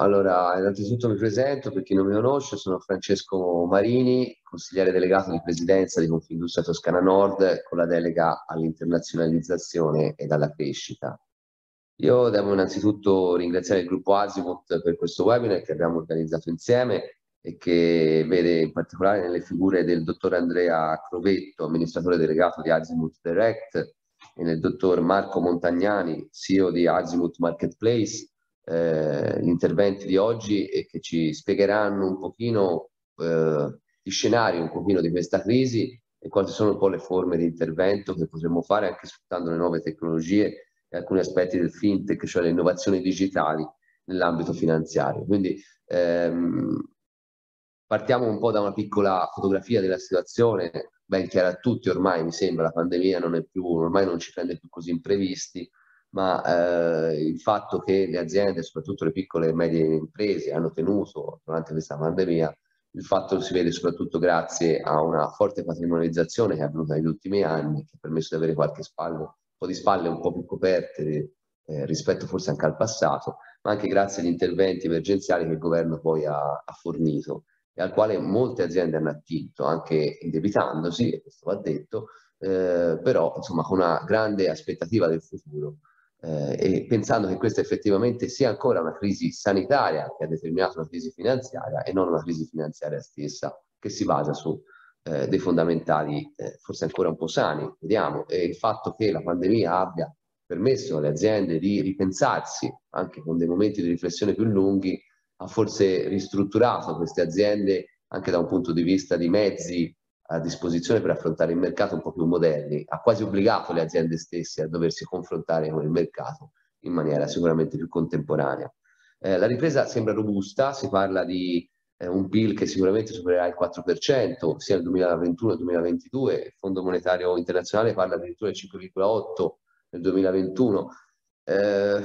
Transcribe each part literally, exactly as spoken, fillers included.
Allora, innanzitutto mi presento, per chi non mi conosce, sono Francesco Marini, consigliere delegato di presidenza di Confindustria Toscana Nord con la delega all'internazionalizzazione e alla crescita. Io devo innanzitutto ringraziare il gruppo Azimut per questo webinar che abbiamo organizzato insieme e che vede in particolare nelle figure del dottor Andrea Crovetto, amministratore delegato di Azimut Direct, e nel dottor Marco Montagnani, C E O di Azimut Marketplace, eh, gli interventi di oggi e che ci spiegheranno un pochino eh, gli scenari un pochino di questa crisi e quali sono un po' le forme di intervento che potremmo fare anche sfruttando le nuove tecnologie e alcuni aspetti del fintech, cioè le innovazioni digitali nell'ambito finanziario. Quindi ehm, partiamo un po' da una piccola fotografia della situazione, ben chiara a tutti ormai, mi sembra, la pandemia non è più, ormai non ci prende più così imprevisti, ma eh, il fatto che le aziende, soprattutto le piccole e medie imprese, hanno tenuto durante questa pandemia, il fatto si vede soprattutto grazie a una forte patrimonializzazione che è avvenuta negli ultimi anni, che ha permesso di avere qualche spalle, un po' di spalle un po' più coperte eh, rispetto forse anche al passato, ma anche grazie agli interventi emergenziali che il governo poi ha, ha fornito e al quale molte aziende hanno attinto, anche indebitandosi, e questo va detto, eh, però insomma con una grande aspettativa del futuro eh, e pensando che questa effettivamente sia ancora una crisi sanitaria che ha determinato una crisi finanziaria e non una crisi finanziaria stessa che si basa su eh, dei fondamentali eh, forse ancora un po' sani, vediamo, e il fatto che la pandemia abbia permesso alle aziende di ripensarsi anche con dei momenti di riflessione più lunghi ha forse ristrutturato queste aziende anche da un punto di vista di mezzi a disposizione per affrontare il mercato un po' più moderni, ha quasi obbligato le aziende stesse a doversi confrontare con il mercato in maniera sicuramente più contemporanea. Eh, la ripresa sembra robusta, si parla di eh, un P I L che sicuramente supererà il quattro per cento sia nel duemilaventuno che nel duemilaventidue, il Fondo Monetario Internazionale parla addirittura del cinque virgola otto nel duemilaventuno. Eh,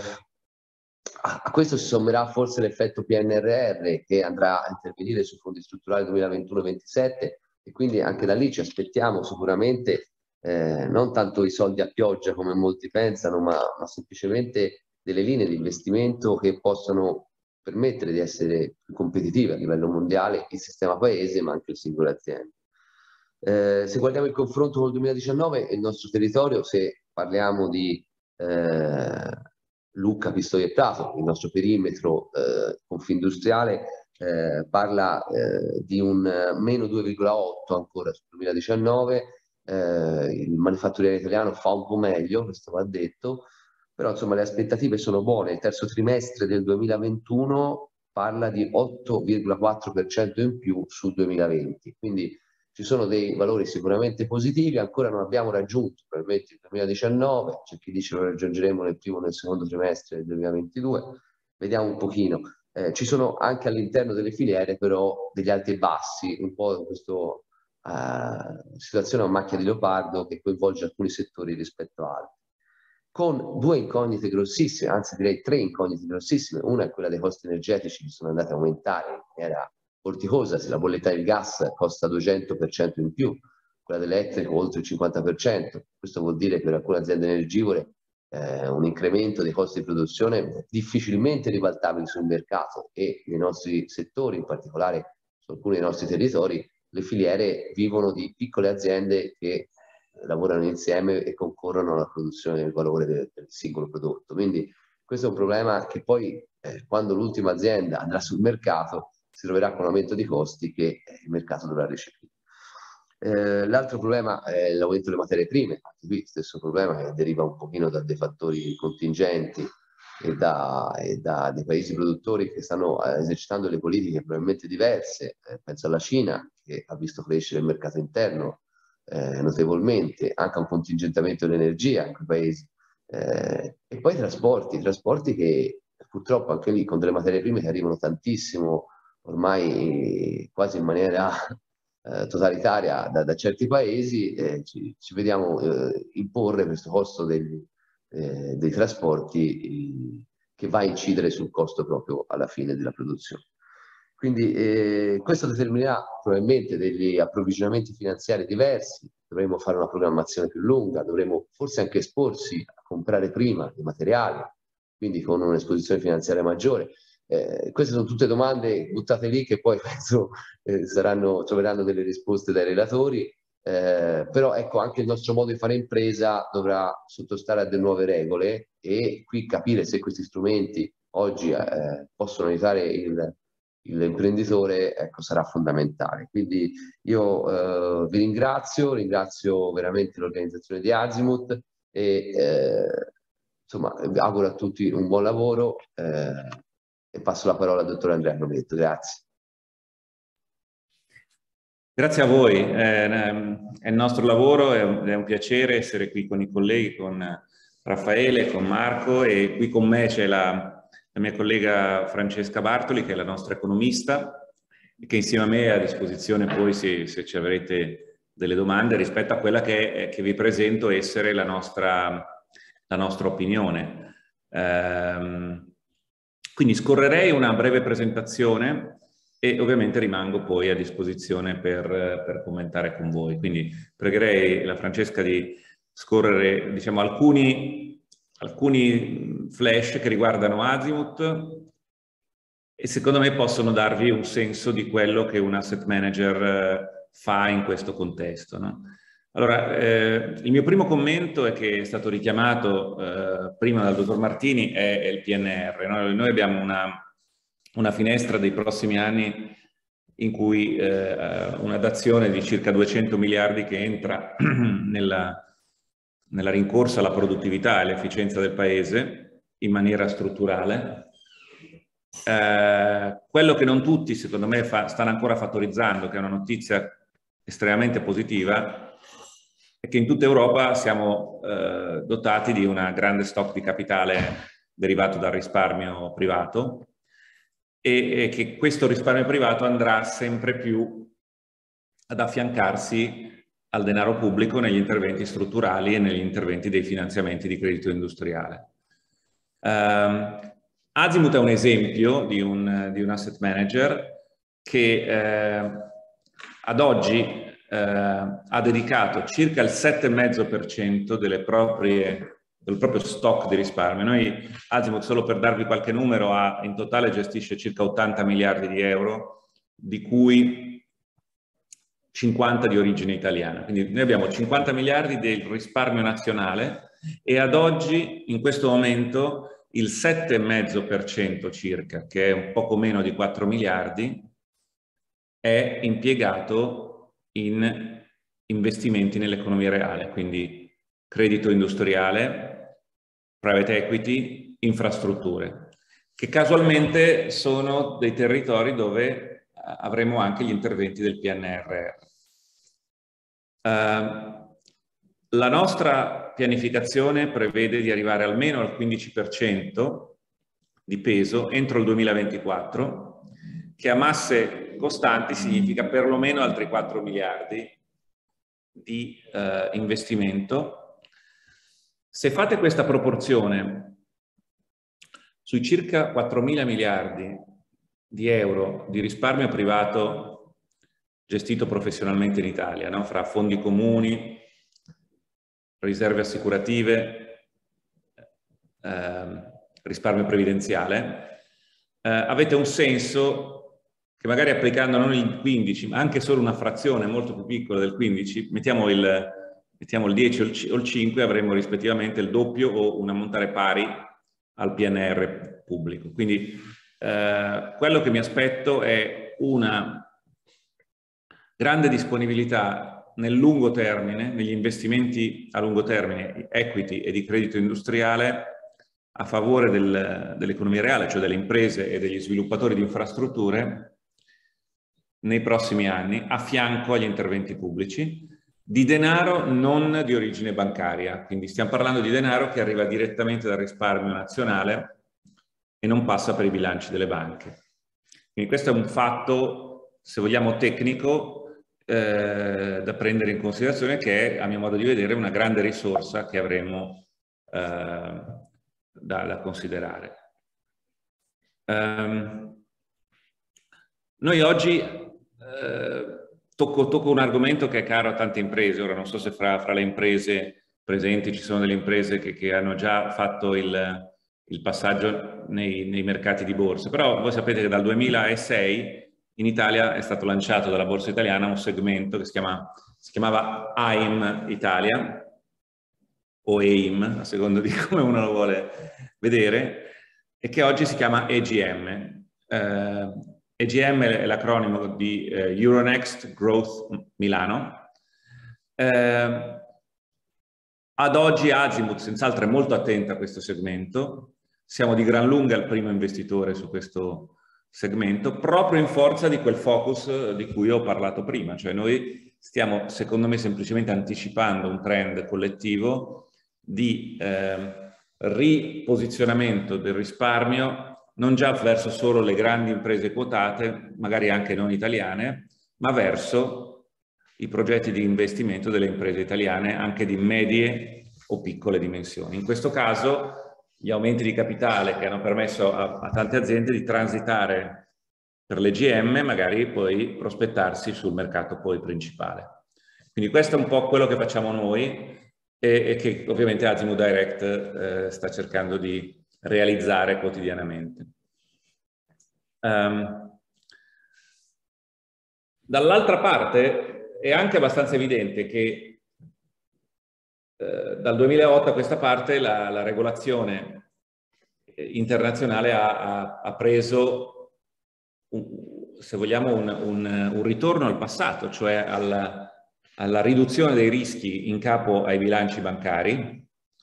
a questo si sommerà forse l'effetto P N R R che andrà a intervenire sui fondi strutturali duemilaventuno ventisette e quindi anche da lì ci aspettiamo sicuramente eh, non tanto i soldi a pioggia come molti pensano, ma, ma semplicemente delle linee di investimento che possano permettere di essere più competitive a livello mondiale il sistema paese ma anche le singole aziende. Eh, se guardiamo il confronto con il duemiladiciannove, il nostro territorio, se parliamo di eh, Lucca, Pistoia e Prato, il nostro perimetro eh, confindustriale, eh, parla eh, di un meno due virgola otto ancora sul duemiladiciannove, eh, il manifatturiero italiano fa un po' meglio, questo va detto, però insomma le aspettative sono buone. Il terzo trimestre del duemilaventuno parla di otto virgola quattro per cento in più sul duemilaventi, quindi ci sono dei valori sicuramente positivi, ancora non abbiamo raggiunto probabilmente il duemiladiciannove, c'è chi dice lo raggiungeremo nel primo o nel secondo trimestre del duemilaventidue, vediamo un pochino. Eh, ci sono anche all'interno delle filiere però degli alti e bassi, un po' questa uh, situazione a macchia di leopardo che coinvolge alcuni settori rispetto a altri. Con due incognite grossissime, anzi direi tre incognite grossissime, una è quella dei costi energetici che sono andati a aumentare in maniera vorticosa, se la bolletta del gas costa duecento per cento in più, quella dell'elettrico oltre il cinquanta per cento, questo vuol dire per alcune aziende energivore eh, un incremento dei costi di produzione difficilmente ribaltabili sul mercato e nei nostri settori, in particolare su alcuni dei nostri territori, le filiere vivono di piccole aziende che lavorano insieme e concorrono alla produzione del valore del, del singolo prodotto. Quindi questo è un problema che poi eh, quando l'ultima azienda andrà sul mercato si troverà con un aumento di costi che eh, il mercato dovrà recepire. Eh, l'altro problema è l'aumento delle materie prime, anche qui stesso problema che deriva un pochino da dei fattori contingenti e da, e da dei paesi produttori che stanno eh, esercitando le politiche probabilmente diverse. Eh, penso alla Cina che ha visto crescere il mercato interno eh, notevolmente, anche un contingentamento dell'energia in quei paesi. Eh, e poi i trasporti, i trasporti che purtroppo anche lì con delle materie prime che arrivano tantissimo, ormai quasi in maniera eh, totalitaria da, da certi paesi, eh, ci, ci vediamo eh, imporre questo costo degli, eh, dei trasporti eh, che va a incidere sul costo proprio alla fine della produzione. Quindi eh, questo determinerà probabilmente degli approvvigionamenti finanziari diversi, dovremo fare una programmazione più lunga, dovremo forse anche esporsi a comprare prima i materiali, quindi con un'esposizione finanziaria maggiore. Eh, queste sono tutte domande buttate lì che poi penso eh, saranno, troveranno delle risposte dai relatori, eh, però ecco, anche il nostro modo di fare impresa dovrà sottostare a delle nuove regole e qui capire se questi strumenti oggi eh, possono aiutare il, l'imprenditore, ecco, sarà fondamentale. Quindi io eh, vi ringrazio, ringrazio veramente l'organizzazione di Azimut e eh, insomma vi auguro a tutti un buon lavoro eh, e passo la parola al dottor Andrea Brometto. Grazie. Grazie a voi, è il nostro lavoro, è un piacere essere qui con i colleghi, con Raffaele, con Marco, e qui con me c'è la, la mia collega Francesca Bartoli, che è la nostra economista, e che insieme a me è a disposizione poi se, se ci avrete delle domande rispetto a quella che, che vi presento essere la nostra, la nostra opinione. Ehm, quindi scorrerei una breve presentazione e ovviamente rimango poi a disposizione per, per commentare con voi. Quindi pregherei la Francesca di scorrere, diciamo, alcuni, alcuni flash che riguardano Azimut e secondo me possono darvi un senso di quello che un asset manager fa in questo contesto, no? Allora, eh, il mio primo commento è che è stato richiamato eh, prima dal dottor Martini, è, è il P N R, no? Noi abbiamo una una finestra dei prossimi anni in cui eh, una dazione di circa duecento miliardi che entra nella, nella rincorsa alla produttività e all'efficienza del Paese in maniera strutturale. Eh, quello che non tutti, secondo me, fa, stanno ancora fattorizzando, che è una notizia estremamente positiva, è che in tutta Europa siamo eh, dotati di una grande stock di capitale derivato dal risparmio privato, e che questo risparmio privato andrà sempre più ad affiancarsi al denaro pubblico negli interventi strutturali e negli interventi dei finanziamenti di credito industriale. Um, Azimut è un esempio di un, di un asset manager che eh, ad oggi eh, ha dedicato circa il sette virgola cinque per cento delle proprie del proprio stock di risparmio. Noi, Azimut, solo per darvi qualche numero, ha, in totale gestisce circa ottanta miliardi di euro, di cui cinquanta di origine italiana. Quindi noi abbiamo cinquanta miliardi del risparmio nazionale e ad oggi, in questo momento, il sette virgola cinque per cento circa, che è un poco meno di quattro miliardi, è impiegato in investimenti nell'economia reale, quindi credito industriale, private equity, infrastrutture, che casualmente sono dei territori dove avremo anche gli interventi del P N R R. Uh, la nostra pianificazione prevede di arrivare almeno al quindici per cento di peso entro il duemilaventiquattro, che a masse costanti significa perlomeno altri quattro miliardi di uh, investimento. Se fate questa proporzione sui circa quattromila miliardi di euro di risparmio privato gestito professionalmente in Italia, no? Fra fondi comuni, riserve assicurative, eh, risparmio previdenziale, eh, avete un senso che magari applicando non il quindici, ma anche solo una frazione molto più piccola del quindici, mettiamo il mettiamo il dieci o il cinque, avremo rispettivamente il doppio o un ammontare pari al P N R pubblico. Quindi eh, quello che mi aspetto è una grande disponibilità nel lungo termine, negli investimenti a lungo termine, equity e di credito industriale, a favore del, dell'economia reale, cioè delle imprese e degli sviluppatori di infrastrutture, nei prossimi anni, a fianco agli interventi pubblici, di denaro non di origine bancaria, quindi stiamo parlando di denaro che arriva direttamente dal risparmio nazionale e non passa per i bilanci delle banche. Quindi questo è un fatto, se vogliamo, tecnico eh, da prendere in considerazione, che è, a mio modo di vedere, una grande risorsa che avremo eh, da, da considerare. Um, noi oggi eh, Tocco, tocco un argomento che è caro a tante imprese. Ora non so se fra, fra le imprese presenti ci sono delle imprese che, che hanno già fatto il, il passaggio nei, nei mercati di borsa. Però voi sapete che dal duemilasei in Italia è stato lanciato dalla Borsa Italiana un segmento che si, chiama, si chiamava A I M Italia, o A I M, a seconda di come uno lo vuole vedere, e che oggi si chiama E G M. Eh, E G M è l'acronimo di eh, Euronext Growth Milano. Eh, ad oggi Azimut senz'altro è molto attenta a questo segmento. Siamo di gran lunga il primo investitore su questo segmento, proprio in forza di quel focus di cui ho parlato prima. Cioè noi stiamo, secondo me, semplicemente anticipando un trend collettivo di eh, riposizionamento del risparmio, non già verso solo le grandi imprese quotate, magari anche non italiane, ma verso i progetti di investimento delle imprese italiane, anche di medie o piccole dimensioni. In questo caso gli aumenti di capitale che hanno permesso a, a tante aziende di transitare per l'E G M, magari poi prospettarsi sul mercato poi principale. Quindi questo è un po' quello che facciamo noi e, e che ovviamente Azimut Direct eh, sta cercando di realizzare quotidianamente. Um, dall'altra parte è anche abbastanza evidente che eh, dal duemilaotto a questa parte la, la regolazione internazionale ha, ha, ha preso, un, se vogliamo, un, un, un ritorno al passato, cioè alla, alla riduzione dei rischi in capo ai bilanci bancari.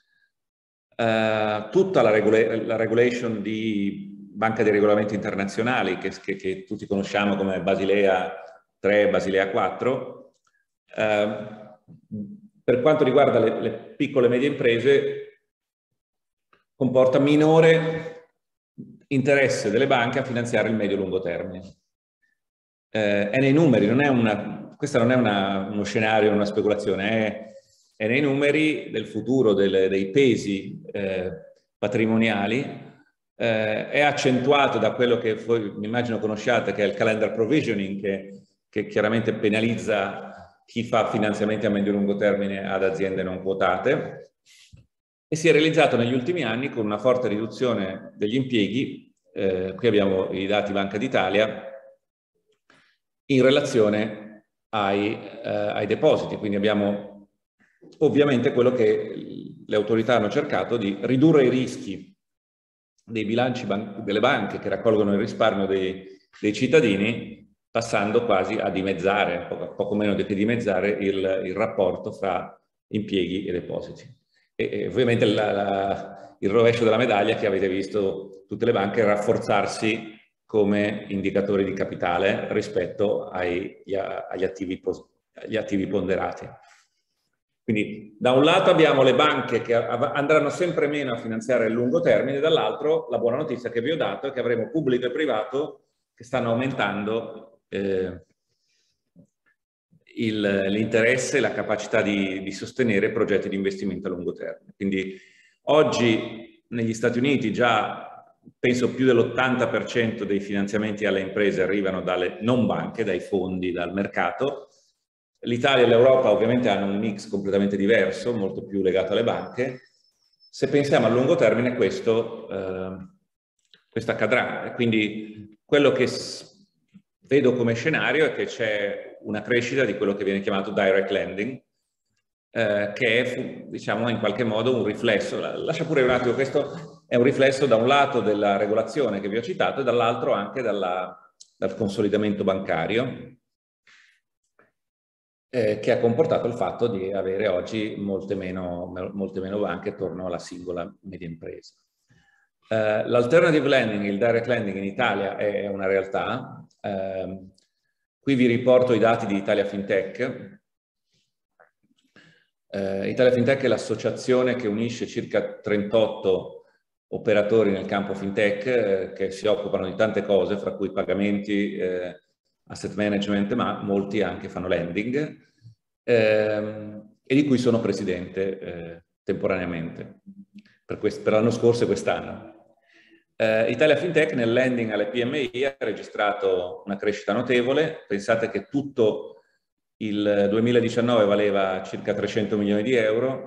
Uh, tutta la, regula la regulation di Banca dei Regolamenti Internazionali che, che, che tutti conosciamo come Basilea tre, Basilea quattro, uh, per quanto riguarda le, le piccole e medie imprese comporta minore interesse delle banche a finanziare il medio-lungo termine. Uh, è nei numeri, non è una, questa non è una, uno scenario, una speculazione, è è nei numeri del futuro delle, dei pesi eh, patrimoniali, eh, è accentuato da quello che voi mi immagino conosciate, che è il calendar provisioning, che, che chiaramente penalizza chi fa finanziamenti a medio-lungo termine ad aziende non quotate, e si è realizzato negli ultimi anni con una forte riduzione degli impieghi, eh, qui abbiamo i dati Banca d'Italia, in relazione ai, eh, ai depositi, quindi abbiamo ovviamente quello che le autorità hanno cercato di ridurre i rischi dei bilanci ban delle banche che raccolgono il risparmio dei, dei cittadini, passando quasi a dimezzare, poco, poco meno che dimezzare, il, il rapporto fra impieghi e depositi. E, e ovviamente la, la, il rovescio della medaglia che avete visto tutte le banche rafforzarsi come indicatori di capitale rispetto ai, agli, attivi, agli attivi ponderati. Quindi da un lato abbiamo le banche che andranno sempre meno a finanziare il lungo termine, dall'altro la buona notizia che vi ho dato è che avremo pubblico e privato che stanno aumentando eh, l'interesse e la capacità di, di sostenere progetti di investimento a lungo termine. Quindi oggi negli Stati Uniti già penso più dell'ottanta per cento dei finanziamenti alle imprese arrivano dalle non banche, dai fondi, dal mercato. L'Italia e l'Europa ovviamente hanno un mix completamente diverso, molto più legato alle banche. Se pensiamo a lungo termine questo, eh, questo accadrà. Quindi quello che vedo come scenario è che c'è una crescita di quello che viene chiamato direct lending, eh, che è, diciamo, in qualche modo un riflesso. Lascia pure un attimo, questo è un riflesso da un lato della regolazione che vi ho citato e dall'altro anche dalla, dal consolidamento bancario, Eh, che ha comportato il fatto di avere oggi molte meno, molte meno banche attorno alla singola media impresa. Eh, L'alternative lending, il direct lending in Italia è una realtà. Eh, qui vi riporto i dati di Italia Fintech. Eh, Italia Fintech è l'associazione che unisce circa trentotto operatori nel campo fintech eh, che si occupano di tante cose, fra cui pagamenti, eh, asset management, ma molti anche fanno lending, ehm, e di cui sono presidente eh, temporaneamente per, per l'anno scorso e quest'anno. Eh, Italia Fintech nel lending alle P M I ha registrato una crescita notevole. Pensate che tutto il duemiladiciannove valeva circa trecento milioni di euro,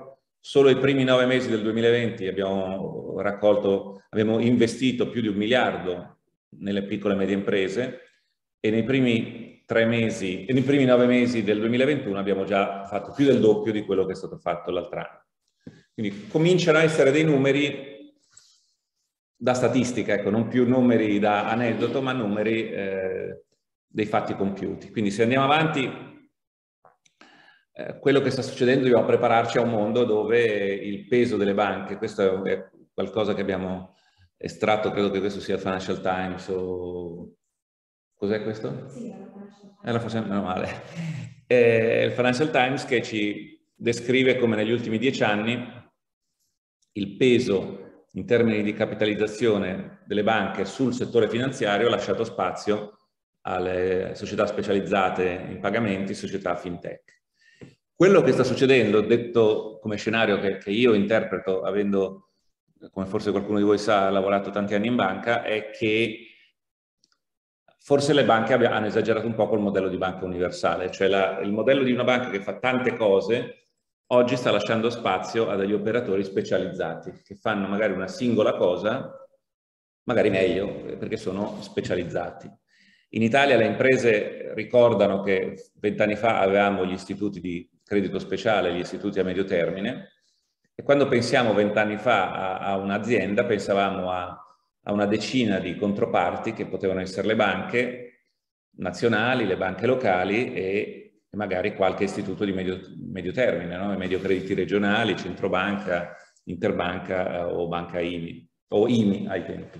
solo i primi nove mesi del duemilaventi abbiamo raccolto, abbiamo investito più di un miliardo nelle piccole e medie imprese e nei primi tre mesi, e nei primi nove mesi del duemilaventuno abbiamo già fatto più del doppio di quello che è stato fatto l'altro anno. Quindi cominciano a essere dei numeri da statistica, ecco, non più numeri da aneddoto, ma numeri eh, dei fatti compiuti. Quindi se andiamo avanti, eh, quello che sta succedendo, dobbiamo prepararci a un mondo dove il peso delle banche, questo è qualcosa che abbiamo estratto, credo che questo sia il Financial Times o... Cos'è questo? Sì, è la Financial Times. Meno male. È il Financial Times che ci descrive come negli ultimi dieci anni il peso in termini di capitalizzazione delle banche sul settore finanziario ha lasciato spazio alle società specializzate in pagamenti, società fintech. Quello che sta succedendo, detto come scenario che, che io interpreto, avendo, come forse qualcuno di voi sa, lavorato tanti anni in banca, è che forse le banche hanno esagerato un po' col modello di banca universale, cioè la, il modello di una banca che fa tante cose oggi sta lasciando spazio a degli operatori specializzati che fanno magari una singola cosa, magari meglio, perché sono specializzati. In Italia le imprese ricordano che vent'anni fa avevamo gli istituti di credito speciale, gli istituti a medio termine, e quando pensiamo vent'anni fa a, a un'azienda pensavamo a, a una decina di controparti che potevano essere le banche nazionali, le banche locali e magari qualche istituto di medio, medio termine, no? Medio crediti regionali, centrobanca, interbanca eh, o banca I M I, o I M I ai tempi.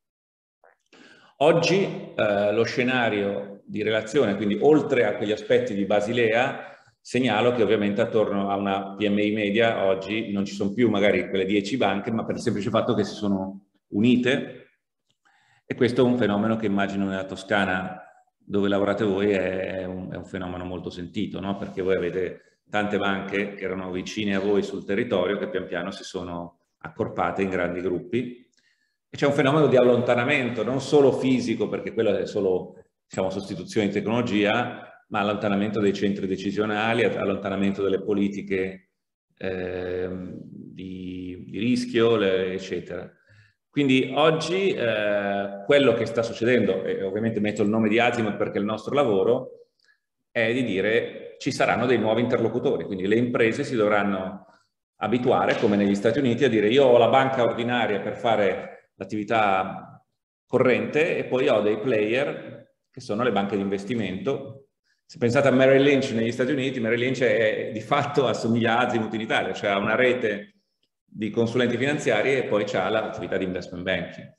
Oggi eh, lo scenario di relazione, quindi oltre a quegli aspetti di Basilea, segnalo che ovviamente attorno a una P M I media oggi non ci sono più magari quelle dieci banche, ma per il semplice fatto che si sono unite, e questo è un fenomeno che immagino nella Toscana, dove lavorate voi, è un, è un fenomeno molto sentito, no? Perché voi avete tante banche che erano vicine a voi sul territorio che pian piano si sono accorpate in grandi gruppi. E c'è un fenomeno di allontanamento, non solo fisico, perché quello è solo, diciamo, sostituzione di tecnologia, ma allontanamento dei centri decisionali, allontanamento delle politiche eh, di, di rischio, le, eccetera. Quindi oggi eh, quello che sta succedendo, e ovviamente metto il nome di Azimut perché è il nostro lavoro, è di dire ci saranno dei nuovi interlocutori, quindi le imprese si dovranno abituare, come negli Stati Uniti, a dire io ho la banca ordinaria per fare l'attività corrente e poi ho dei player che sono le banche di investimento. Se pensate a Merrill Lynch negli Stati Uniti, Merrill Lynch è, di fatto assomiglia a Azimut in Italia, cioè ha una rete di consulenti finanziari e poi c'ha l'attività di investment banking.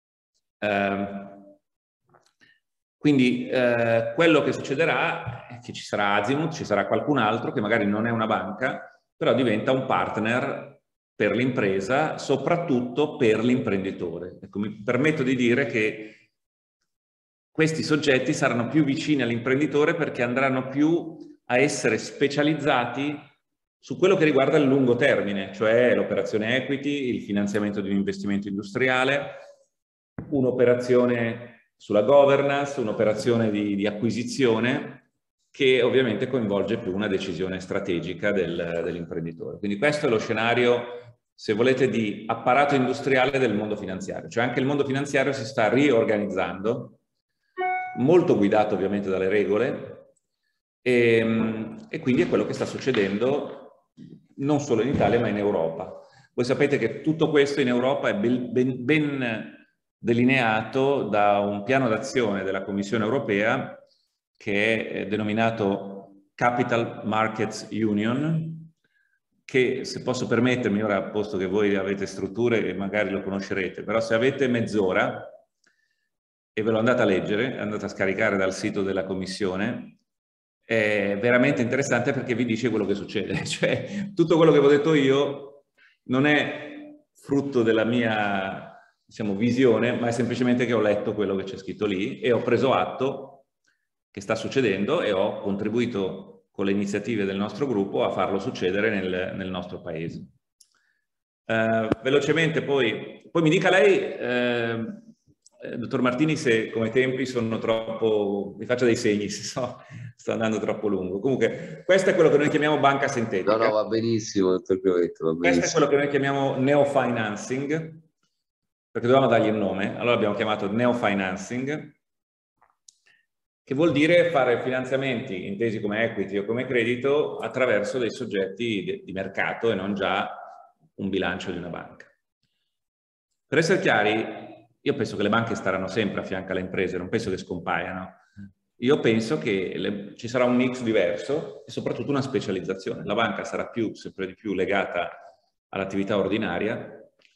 Eh, quindi eh, quello che succederà è che ci sarà Azimut, ci sarà qualcun altro che magari non è una banca, però diventa un partner per l'impresa, soprattutto per l'imprenditore. Ecco, mi permetto di dire che questi soggetti saranno più vicini all'imprenditore perché andranno più a essere specializzati su quello che riguarda il lungo termine, cioè l'operazione equity, il finanziamento di un investimento industriale, un'operazione sulla governance, un'operazione di, di acquisizione che ovviamente coinvolge più una decisione strategica del, dell'imprenditore. Quindi questo è lo scenario, se volete, di apparato industriale del mondo finanziario. Cioè anche il mondo finanziario si sta riorganizzando, molto guidato ovviamente dalle regole, e, e quindi è quello che sta succedendo non solo in Italia ma in Europa. Voi sapete che tutto questo in Europa è ben, ben, ben delineato da un piano d'azione della Commissione europea che è denominato Capital Markets Union, che, se posso permettermi, ora posto che voi avete strutture e magari lo conoscerete, però se avete mezz'ora e ve lo andate a leggere, andate a scaricare dal sito della Commissione, è veramente interessante perché vi dice quello che succede. Cioè, tutto quello che vi ho detto io non è frutto della mia, diciamo, visione, ma è semplicemente che ho letto quello che c'è scritto lì e ho preso atto che sta succedendo e ho contribuito con le iniziative del nostro gruppo a farlo succedere nel, nel nostro paese. Uh, velocemente poi, poi mi dica lei, uh, eh, dottor Martini, se come tempi sono troppo, mi faccio dei segni se so, sto andando troppo lungo. Comunque, questo è quello che noi chiamiamo banca sintetica. No, no, va benissimo, dottor Crovetto, va benissimo. Questo è quello che noi chiamiamo neofinancing, perché dovevamo dargli un nome, allora abbiamo chiamato neofinancing, che vuol dire fare finanziamenti intesi come equity o come credito attraverso dei soggetti di, di mercato e non già un bilancio di una banca. Per essere chiari, io penso che le banche staranno sempre a fianco alle imprese, non penso che scompaiano. Io penso che le, ci sarà un mix diverso e soprattutto una specializzazione. La banca sarà più, sempre di più legata all'attività ordinaria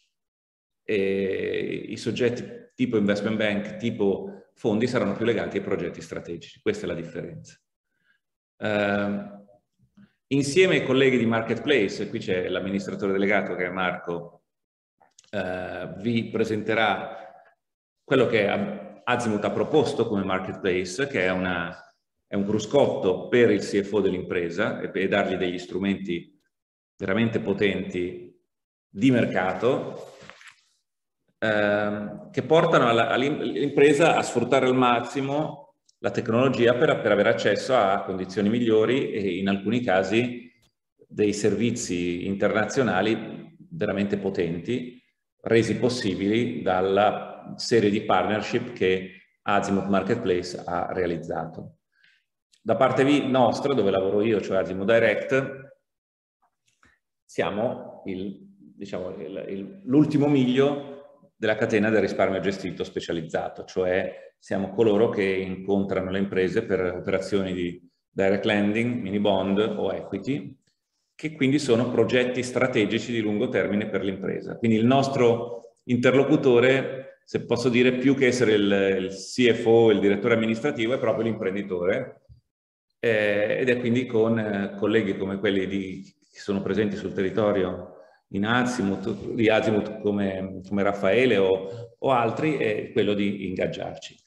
e i soggetti tipo investment bank, tipo fondi saranno più legati ai progetti strategici. Questa è la differenza. Uh, insieme ai colleghi di Marketplace, qui c'è l'amministratore delegato che è Marco, uh, vi presenterà quello che Azimut ha proposto come Marketplace, che è, una, è un cruscotto per il C F O dell'impresa e per dargli degli strumenti veramente potenti di mercato, eh, che portano all'impresa a sfruttare al massimo la tecnologia per, per avere accesso a condizioni migliori e in alcuni casi dei servizi internazionali veramente potenti, resi possibili dalla serie di partnership che Azimut Marketplace ha realizzato. Da parte nostra, dove lavoro io, cioè Azimut Direct, siamo diciamo, l'ultimo miglio della catena del risparmio gestito specializzato, cioè siamo coloro che incontrano le imprese per operazioni di direct lending, mini bond o equity, che quindi sono progetti strategici di lungo termine per l'impresa. Quindi il nostro interlocutore, se posso dire, più che essere il, il C F O, il direttore amministrativo, è proprio l'imprenditore, eh, ed è quindi con eh, colleghi come quelli di, che sono presenti sul territorio in Azimut, di Azimut come, come Raffaele o, o altri, è quello di ingaggiarci.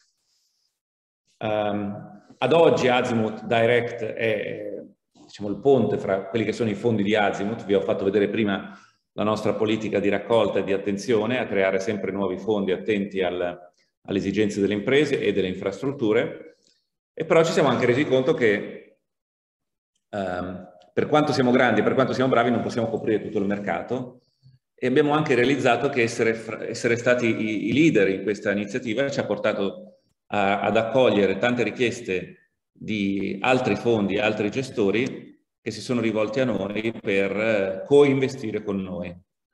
Um, ad oggi Azimut Direct è, diciamo, il ponte fra quelli che sono i fondi di Azimut. Vi ho fatto vedere prima la nostra politica di raccolta e di attenzione a creare sempre nuovi fondi attenti al, alle esigenze delle imprese e delle infrastrutture, e però ci siamo anche resi conto che um, per quanto siamo grandi e per quanto siamo bravi non possiamo coprire tutto il mercato, e abbiamo anche realizzato che essere, essere stati i, i leader in questa iniziativa ci ha portato a, ad accogliere tante richieste di altri fondi, altri gestori che si sono rivolti a noi per eh, co-investire con noi.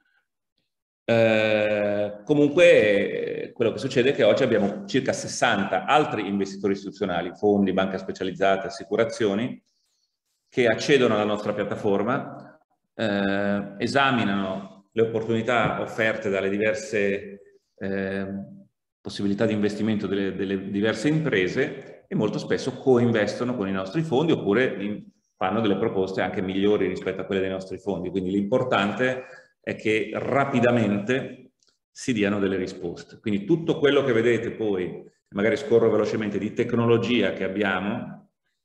Eh, comunque quello che succede è che oggi abbiamo circa sessanta altri investitori istituzionali, fondi, banche specializzate, assicurazioni, che accedono alla nostra piattaforma, eh, esaminano le opportunità offerte dalle diverse eh, possibilità di investimento delle, delle diverse imprese e molto spesso co-investono con i nostri fondi oppure in, fanno delle proposte anche migliori rispetto a quelle dei nostri fondi. Quindi l'importante è che rapidamente si diano delle risposte. Quindi tutto quello che vedete poi, magari scorro velocemente, di tecnologia che abbiamo,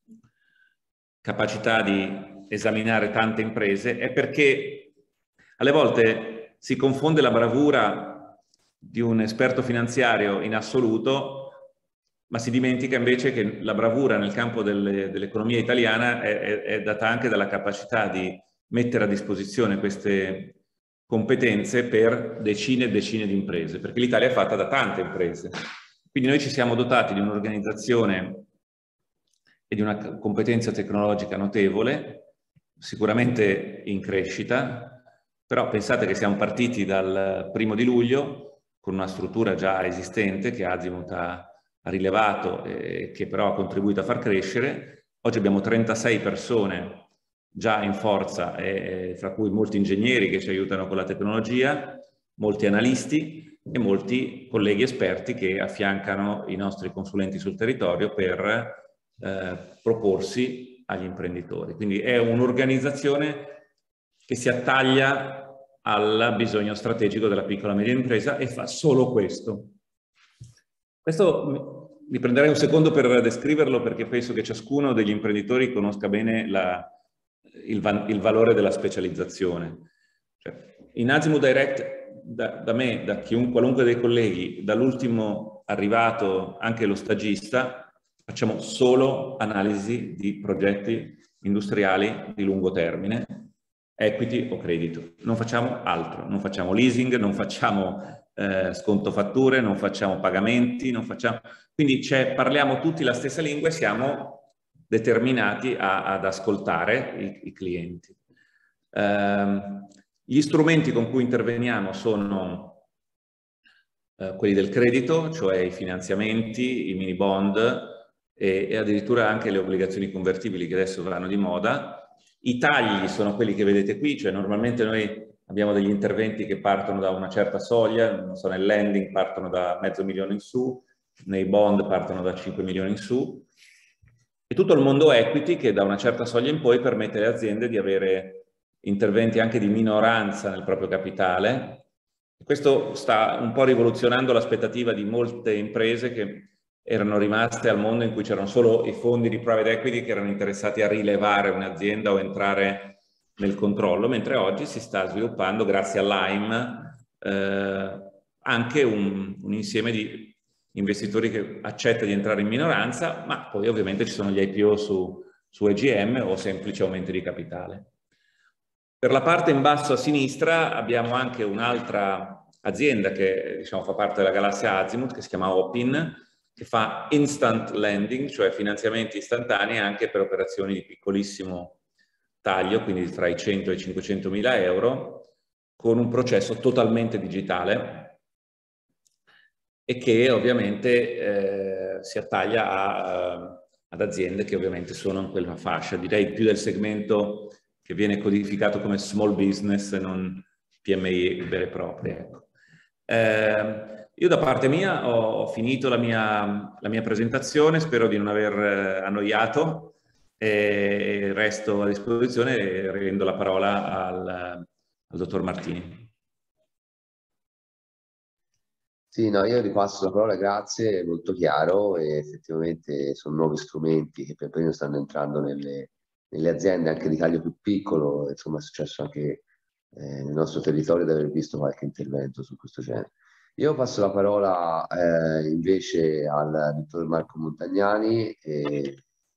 capacità di esaminare tante imprese, è perché alle volte si confonde la bravura di un esperto finanziario in assoluto, ma si dimentica invece che la bravura nel campo dell'economia italiana è, è, è data anche dalla capacità di mettere a disposizione queste competenze per decine e decine di imprese, perché l'Italia è fatta da tante imprese. Quindi noi ci siamo dotati di un'organizzazione e di una competenza tecnologica notevole, sicuramente in crescita, però pensate che siamo partiti dal primo di luglio con una struttura già esistente che Azimut ha, ha rilevato e che però ha contribuito a far crescere. Oggi abbiamo trentasei persone già in forza, e, fra cui molti ingegneri che ci aiutano con la tecnologia, molti analisti e molti colleghi esperti che affiancano i nostri consulenti sul territorio per Eh, proporsi agli imprenditori. Quindi è un'organizzazione che si attaglia al bisogno strategico della piccola e media impresa e fa solo questo. Questo mi prenderei un secondo per descriverlo, perché penso che ciascuno degli imprenditori conosca bene la, il, il valore della specializzazione. Cioè, in Azimut Direct, da, da me, da chiunque, qualunque dei colleghi, dall'ultimo arrivato anche lo stagista, facciamo solo analisi di progetti industriali di lungo termine, equity o credito. Non facciamo altro, non facciamo leasing, non facciamo eh, sconto fatture, non facciamo pagamenti, non facciamo... Quindi parliamo tutti la stessa lingua e siamo determinati a, ad ascoltare i, i clienti. Eh, gli strumenti con cui interveniamo sono eh, quelli del credito, cioè i finanziamenti, i mini bond e, e addirittura anche le obbligazioni convertibili che adesso vanno di moda. I tagli sono quelli che vedete qui, cioè normalmente noi abbiamo degli interventi che partono da una certa soglia, non so, nel lending partono da mezzo milione in su, nei bond partono da cinque milioni in su, e tutto il mondo equity che da una certa soglia in poi permette alle aziende di avere interventi anche di minoranza nel proprio capitale. Questo sta un po' rivoluzionando l'aspettativa di molte imprese che erano rimaste al mondo in cui c'erano solo i fondi di private equity che erano interessati a rilevare un'azienda o entrare nel controllo, mentre oggi si sta sviluppando, grazie all'A I M, eh, anche un, un insieme di investitori che accetta di entrare in minoranza, ma poi ovviamente ci sono gli I P O su, su E G M o semplici aumenti di capitale. Per la parte in basso a sinistra abbiamo anche un'altra azienda che diciamo, fa parte della galassia Azimut, che si chiama Opin, che fa instant lending, cioè finanziamenti istantanei anche per operazioni di piccolissimo taglio, quindi tra i cento e i cinquecentomila euro, con un processo totalmente digitale e che ovviamente eh, si attaglia a, uh, ad aziende che ovviamente sono in quella fascia, direi più del segmento che viene codificato come small business e non P M I vere e proprie. Ecco. Eh, io da parte mia ho, ho finito la mia, la mia presentazione, spero di non aver eh, annoiato e resto a disposizione e rendo la parola al, al dottor Martini. Sì, no, io ripasso la parola, grazie, è molto chiaro e effettivamente sono nuovi strumenti che per primo stanno entrando nelle, nelle aziende anche di taglio più piccolo, insomma è successo anche eh, nel nostro territorio di aver visto qualche intervento su questo genere. Io passo la parola eh, invece al dottor Marco Montagnani. E...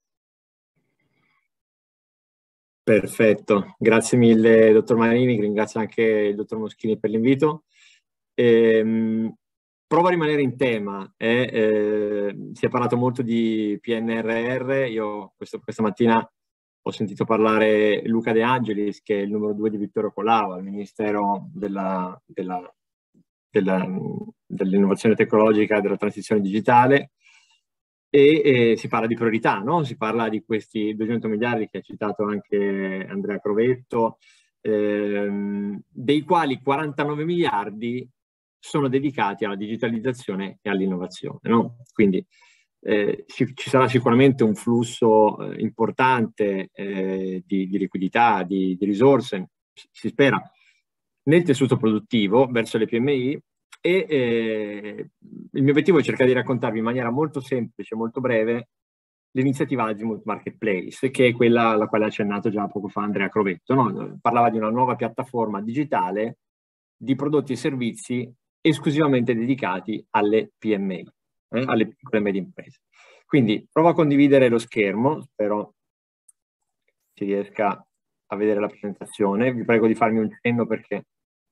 Perfetto, grazie mille dottor Marini, ringrazio anche il dottor Moschini per l'invito. Ehm, provo a rimanere in tema, eh, eh, si è parlato molto di P N R R, io questo, questa mattina ho sentito parlare Luca De Angelis, che è il numero due di Vittorio Colao al Ministero della, della, della, dell'innovazione tecnologica e della transizione digitale, e, e si parla di priorità, no? Si parla di questi duecento miliardi che ha citato anche Andrea Crovetto, ehm, dei quali quarantanove miliardi sono dedicati alla digitalizzazione e all'innovazione, no? Quindi eh, ci, ci sarà sicuramente un flusso eh, importante eh, di, di liquidità, di, di risorse, si spera, nel tessuto produttivo verso le P M I, e eh, il mio obiettivo è cercare di raccontarvi in maniera molto semplice, molto breve, l'iniziativa Azimut Marketplace, che è quella alla quale ha accennato già poco fa Andrea Crovetto, no? Parlava di una nuova piattaforma digitale di prodotti e servizi esclusivamente dedicati alle P M I, eh? alle piccole e medie imprese. Quindi provo a condividere lo schermo, spero si riesca a vedere la presentazione. Vi prego di farmi un cenno perché...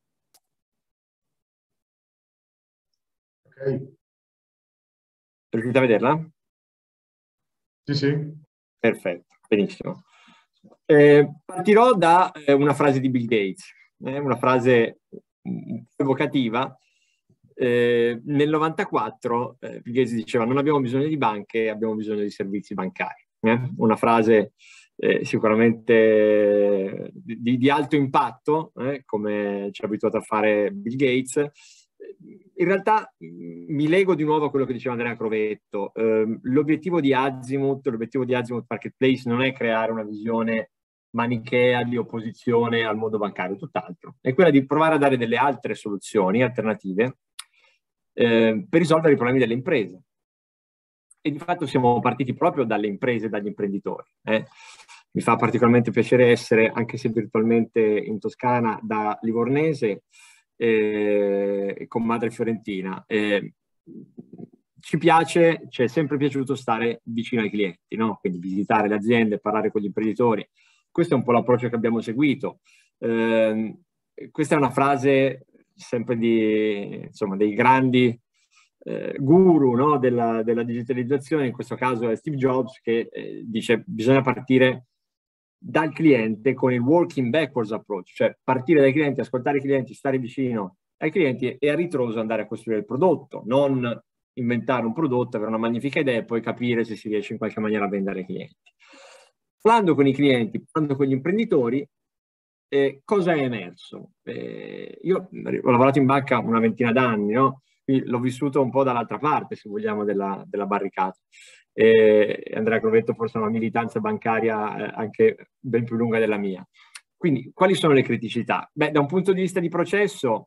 Ok. Riuscite a vederla? Sì, sì. Perfetto, benissimo. Eh, partirò da eh, una frase di Bill Gates, eh, una frase un po' evocativa. Eh, nel novantaquattro eh, Bill Gates diceva: non abbiamo bisogno di banche, abbiamo bisogno di servizi bancari. Eh? Una frase eh, sicuramente di, di alto impatto, eh, come ci ha abituato a fare Bill Gates. In realtà mi lego di nuovo a quello che diceva Andrea Crovetto. Eh, l'obiettivo di Azimut, l'obiettivo di Azimut Marketplace non è creare una visione manichea di opposizione al mondo bancario, tutt'altro. È quella di provare a dare delle altre soluzioni alternative eh, per risolvere i problemi delle imprese. E di fatto siamo partiti proprio dalle imprese e dagli imprenditori. Eh. Mi fa particolarmente piacere essere, anche se virtualmente in Toscana, da livornese, Eh, con madre fiorentina. Eh, ci piace, ci è sempre piaciuto stare vicino ai clienti, no? Quindi visitare le aziende, parlare con gli imprenditori. Questo è un po' l'approccio che abbiamo seguito. Eh, questa è una frase sempre di, insomma, dei grandi eh, guru, no? della, della digitalizzazione, in questo caso è Steve Jobs, che eh, dice bisogna partire dal cliente con il working backwards approach, cioè partire dai clienti, ascoltare i clienti, stare vicino ai clienti e a ritroso andare a costruire il prodotto, non inventare un prodotto, avere una magnifica idea e poi capire se si riesce in qualche maniera a vendere ai clienti. Parlando con i clienti, parlando con gli imprenditori, eh, cosa è emerso? Eh, io ho lavorato in banca una ventina d'anni, no? Quindi l'ho vissuto un po' dall'altra parte, se vogliamo, della, della barricata. Eh, Andrea Crovetto forse ha una militanza bancaria eh, anche ben più lunga della mia. Quindi, quali sono le criticità? Beh, da un punto di vista di processo,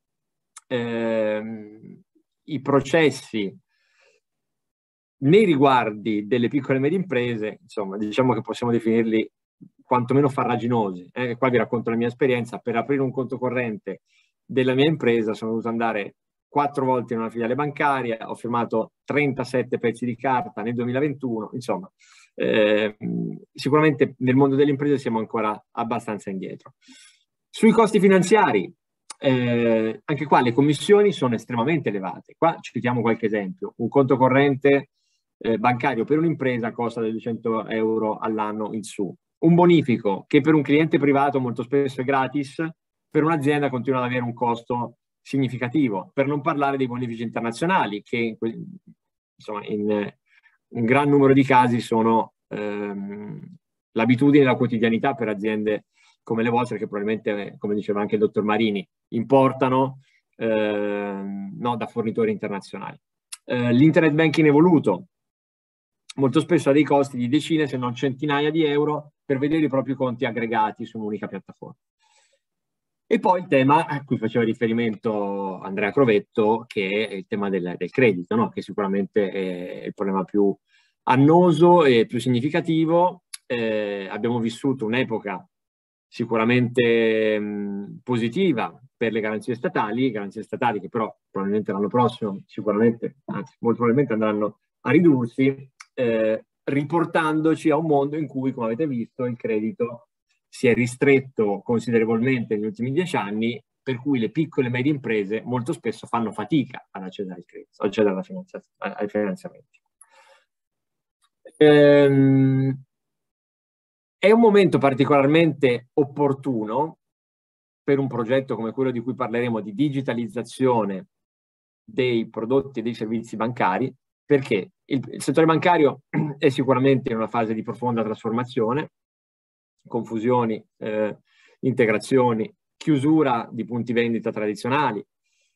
ehm, i processi nei riguardi delle piccole e medie imprese, insomma, diciamo che possiamo definirli quantomeno farraginosi. Eh? Qua vi racconto la mia esperienza. Per aprire un conto corrente della mia impresa sono dovuto andare quattro volte in una filiale bancaria, ho firmato trentasette pezzi di carta nel duemilaventuno, insomma, eh, sicuramente nel mondo delle imprese siamo ancora abbastanza indietro. Sui costi finanziari, eh, anche qua le commissioni sono estremamente elevate. Qua citiamo qualche esempio. Un conto corrente eh, bancario per un'impresa costa duecento euro all'anno in su. Un bonifico che per un cliente privato molto spesso è gratis, per un'azienda continua ad avere un costo significativo, per non parlare dei bonifici internazionali che insomma in un gran numero di casi sono ehm, l'abitudine e la quotidianità per aziende come le vostre che probabilmente, come diceva anche il dottor Marini, importano ehm, no, da fornitori internazionali. Eh, l'internet banking evoluto molto spesso ha dei costi di decine se non centinaia di euro per vedere i propri conti aggregati su un'unica piattaforma. E poi il tema a cui faceva riferimento Andrea Crovetto, che è il tema del, del credito, no? Che sicuramente è il problema più annoso e più significativo. Eh, abbiamo vissuto un'epoca sicuramente mh, positiva per le garanzie statali, garanzie statali che però probabilmente l'anno prossimo sicuramente, anzi molto probabilmente andranno a ridursi, eh, riportandoci a un mondo in cui, come avete visto, il credito si è ristretto considerevolmente negli ultimi dieci anni, per cui le piccole e medie imprese molto spesso fanno fatica ad accedere al credito, ad accedere alla finanzia, ai finanziamenti. Ehm, è un momento particolarmente opportuno per un progetto come quello di cui parleremo di digitalizzazione dei prodotti e dei servizi bancari, perché il, il settore bancario è sicuramente in una fase di profonda trasformazione, confusioni, eh, integrazioni, chiusura di punti vendita tradizionali.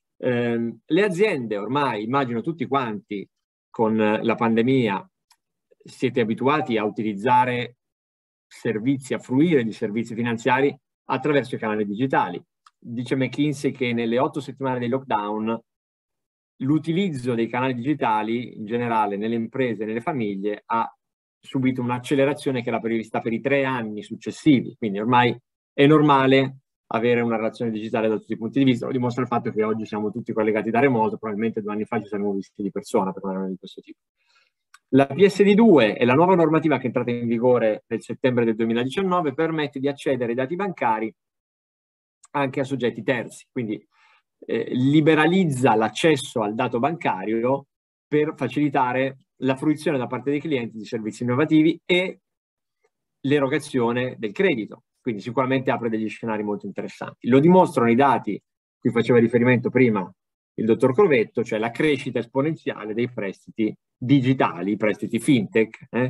Eh, le aziende ormai, immagino tutti quanti, con la pandemia siete abituati a utilizzare servizi, a fruire di servizi finanziari attraverso i canali digitali. Dice McKinsey che nelle otto settimane di lockdown l'utilizzo dei canali digitali in generale nelle imprese e nelle famiglie ha subito un'accelerazione che era prevista per i tre anni successivi, quindi ormai è normale avere una relazione digitale da tutti i punti di vista. Lo dimostra il fatto che oggi siamo tutti collegati da remoto, probabilmente due anni fa ci saremmo visti di persona per una riunione di questo tipo. La P S D due è la nuova normativa che è entrata in vigore nel settembre del duemiladiciannove, permette di accedere ai dati bancari anche a soggetti terzi, quindi eh, liberalizza l'accesso al dato bancario per facilitare la fruizione da parte dei clienti di servizi innovativi e l'erogazione del credito. Quindi sicuramente apre degli scenari molto interessanti. Lo dimostrano i dati a cui faceva riferimento prima il dottor Crovetto, cioè la crescita esponenziale dei prestiti digitali, prestiti fintech, eh,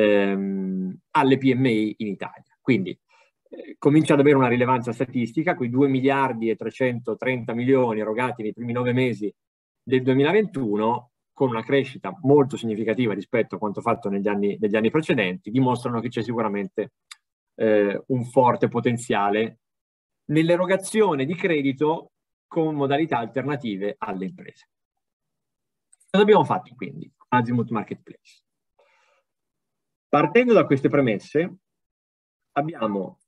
ehm, alle P M I in Italia. Quindi eh, comincia ad avere una rilevanza statistica, quei due miliardi e trecentotrenta milioni erogati nei primi nove mesi del duemilaventuno, con una crescita molto significativa rispetto a quanto fatto negli anni, negli anni precedenti, dimostrano che c'è sicuramente eh, un forte potenziale nell'erogazione di credito con modalità alternative alle imprese. Cosa abbiamo fatto quindi con Azimut Marketplace? Partendo da queste premesse, abbiamo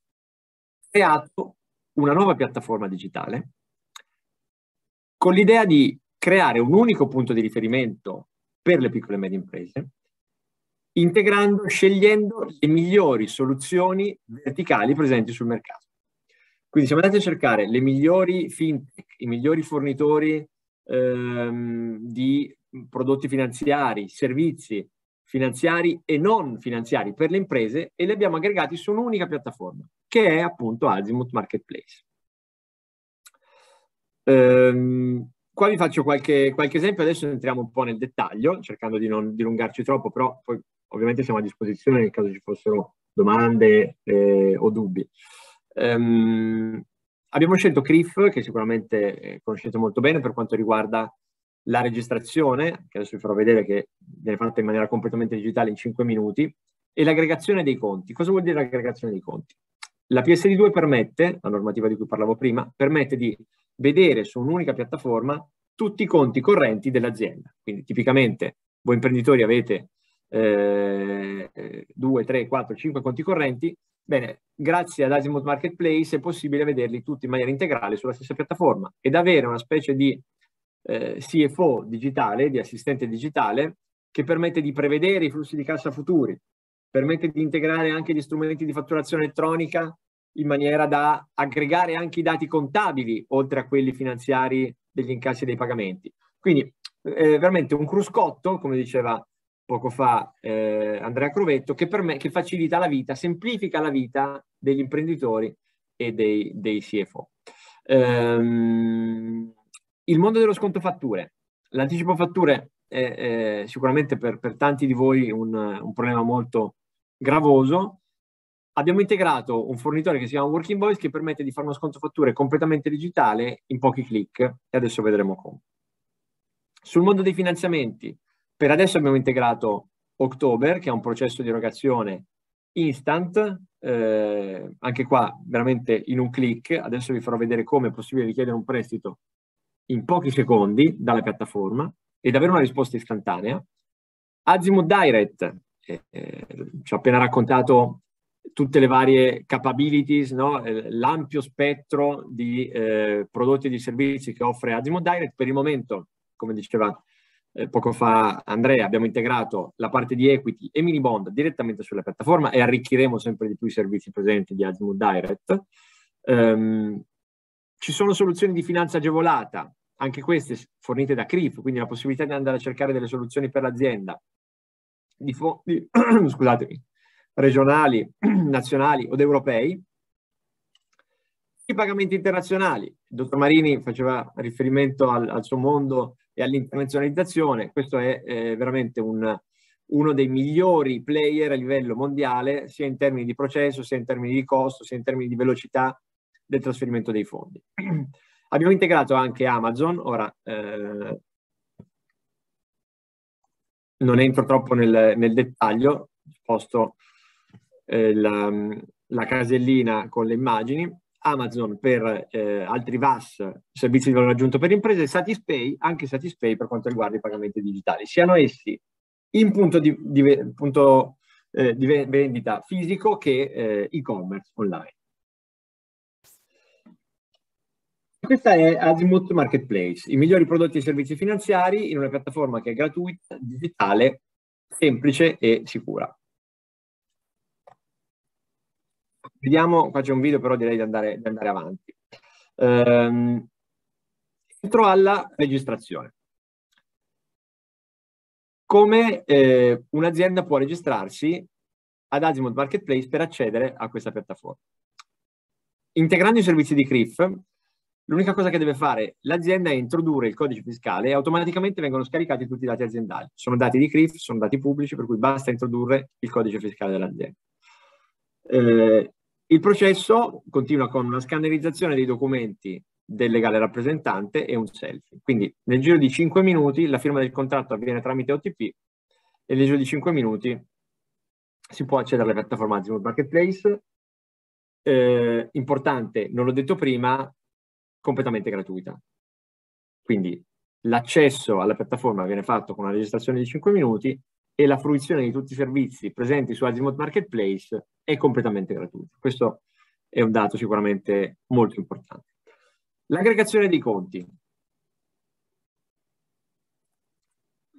creato una nuova piattaforma digitale con l'idea di creare un unico punto di riferimento per le piccole e medie imprese, integrando, scegliendo le migliori soluzioni verticali presenti sul mercato. Quindi siamo andati a cercare le migliori fintech, i migliori fornitori ehm, di prodotti finanziari, servizi finanziari e non finanziari per le imprese, e li abbiamo aggregati su un'unica piattaforma, che è appunto Azimut Marketplace. Ehm, qua vi faccio qualche, qualche esempio, adesso entriamo un po' nel dettaglio, cercando di non dilungarci troppo, però poi ovviamente siamo a disposizione nel caso ci fossero domande eh, o dubbi. Um, abbiamo scelto Crif, che sicuramente conoscete molto bene per quanto riguarda la registrazione, che adesso vi farò vedere che viene fatta in maniera completamente digitale in cinque minuti, e l'aggregazione dei conti. Cosa vuol dire l'aggregazione dei conti? La P S D due permette, la normativa di cui parlavo prima, permette di vedere su un'unica piattaforma tutti i conti correnti dell'azienda. Quindi tipicamente voi imprenditori avete eh, due, tre, quattro, cinque conti correnti. Bene, grazie ad Azimut Marketplace è possibile vederli tutti in maniera integrale sulla stessa piattaforma ed avere una specie di eh, C F O digitale, di assistente digitale, che permette di prevedere i flussi di cassa futuri, permette di integrare anche gli strumenti di fatturazione elettronica in maniera da aggregare anche i dati contabili, oltre a quelli finanziari degli incassi e dei pagamenti. Quindi eh, veramente un cruscotto, come diceva poco fa eh, Andrea Crovetto, che, per me, che facilita la vita, semplifica la vita degli imprenditori e dei, dei C F O. Ehm, il mondo dello sconto fatture. L'anticipo fatture è, è sicuramente per, per tanti di voi un, un problema molto gravoso. Abbiamo integrato un fornitore che si chiama Working Voice, che permette di fare uno sconto fatture completamente digitale in pochi click, e adesso vedremo come. Sul mondo dei finanziamenti, per adesso abbiamo integrato October, che è un processo di erogazione instant, eh, anche qua veramente in un click. Adesso vi farò vedere come è possibile richiedere un prestito in pochi secondi dalla piattaforma ed avere una risposta istantanea. Azimut Direct, eh, eh, ci ho appena raccontato tutte le varie capabilities, no? eh, l'ampio spettro di eh, prodotti e di servizi che offre Azimut Direct. Per il momento, come diceva Eh, poco fa Andrea, abbiamo integrato la parte di equity e mini bond direttamente sulla piattaforma e arricchiremo sempre di più i servizi presenti di Azimut Direct. Um, ci sono soluzioni di finanza agevolata, anche queste fornite da Crif, quindi la possibilità di andare a cercare delle soluzioni per l'azienda di fondi scusatemi, regionali, nazionali o europei. I pagamenti internazionali. Il dottor Marini faceva riferimento al, al suo mondo e all'internazionalizzazione. Questo è eh, veramente un, uno dei migliori player a livello mondiale, sia in termini di processo, sia in termini di costo, sia in termini di velocità del trasferimento dei fondi. Abbiamo integrato anche Amazon. Ora eh, non entro troppo nel, nel dettaglio, sposto eh, la, la casellina con le immagini. Amazon per eh, altri V A S, servizi di valore aggiunto per imprese, Satispay, anche Satispay per quanto riguarda i pagamenti digitali, siano essi in punto di, di, punto, eh, di vendita fisico che eh, e-commerce online. Questa è Azimut Marketplace, i migliori prodotti e servizi finanziari in una piattaforma che è gratuita, digitale, semplice e sicura. Vediamo, qua c'è un video, però direi di andare, di andare avanti. Ehm, entro alla registrazione. Come eh, un'azienda può registrarsi ad Azimut Marketplace per accedere a questa piattaforma? Integrando i servizi di Crif, l'unica cosa che deve fare l'azienda è introdurre il codice fiscale e automaticamente vengono scaricati tutti i dati aziendali. Sono dati di Crif, sono dati pubblici, per cui basta introdurre il codice fiscale dell'azienda. Eh, Il processo continua con una scannerizzazione dei documenti del legale rappresentante e un selfie. Quindi nel giro di cinque minuti la firma del contratto avviene tramite O T P e nel giro di cinque minuti si può accedere alla piattaforma Azimut Marketplace. Eh, importante, non l'ho detto prima, completamente gratuita. Quindi l'accesso alla piattaforma viene fatto con una registrazione di cinque minuti e la fruizione di tutti i servizi presenti su Azimut Marketplace è completamente gratuita. Questo è un dato sicuramente molto importante. L'aggregazione dei conti.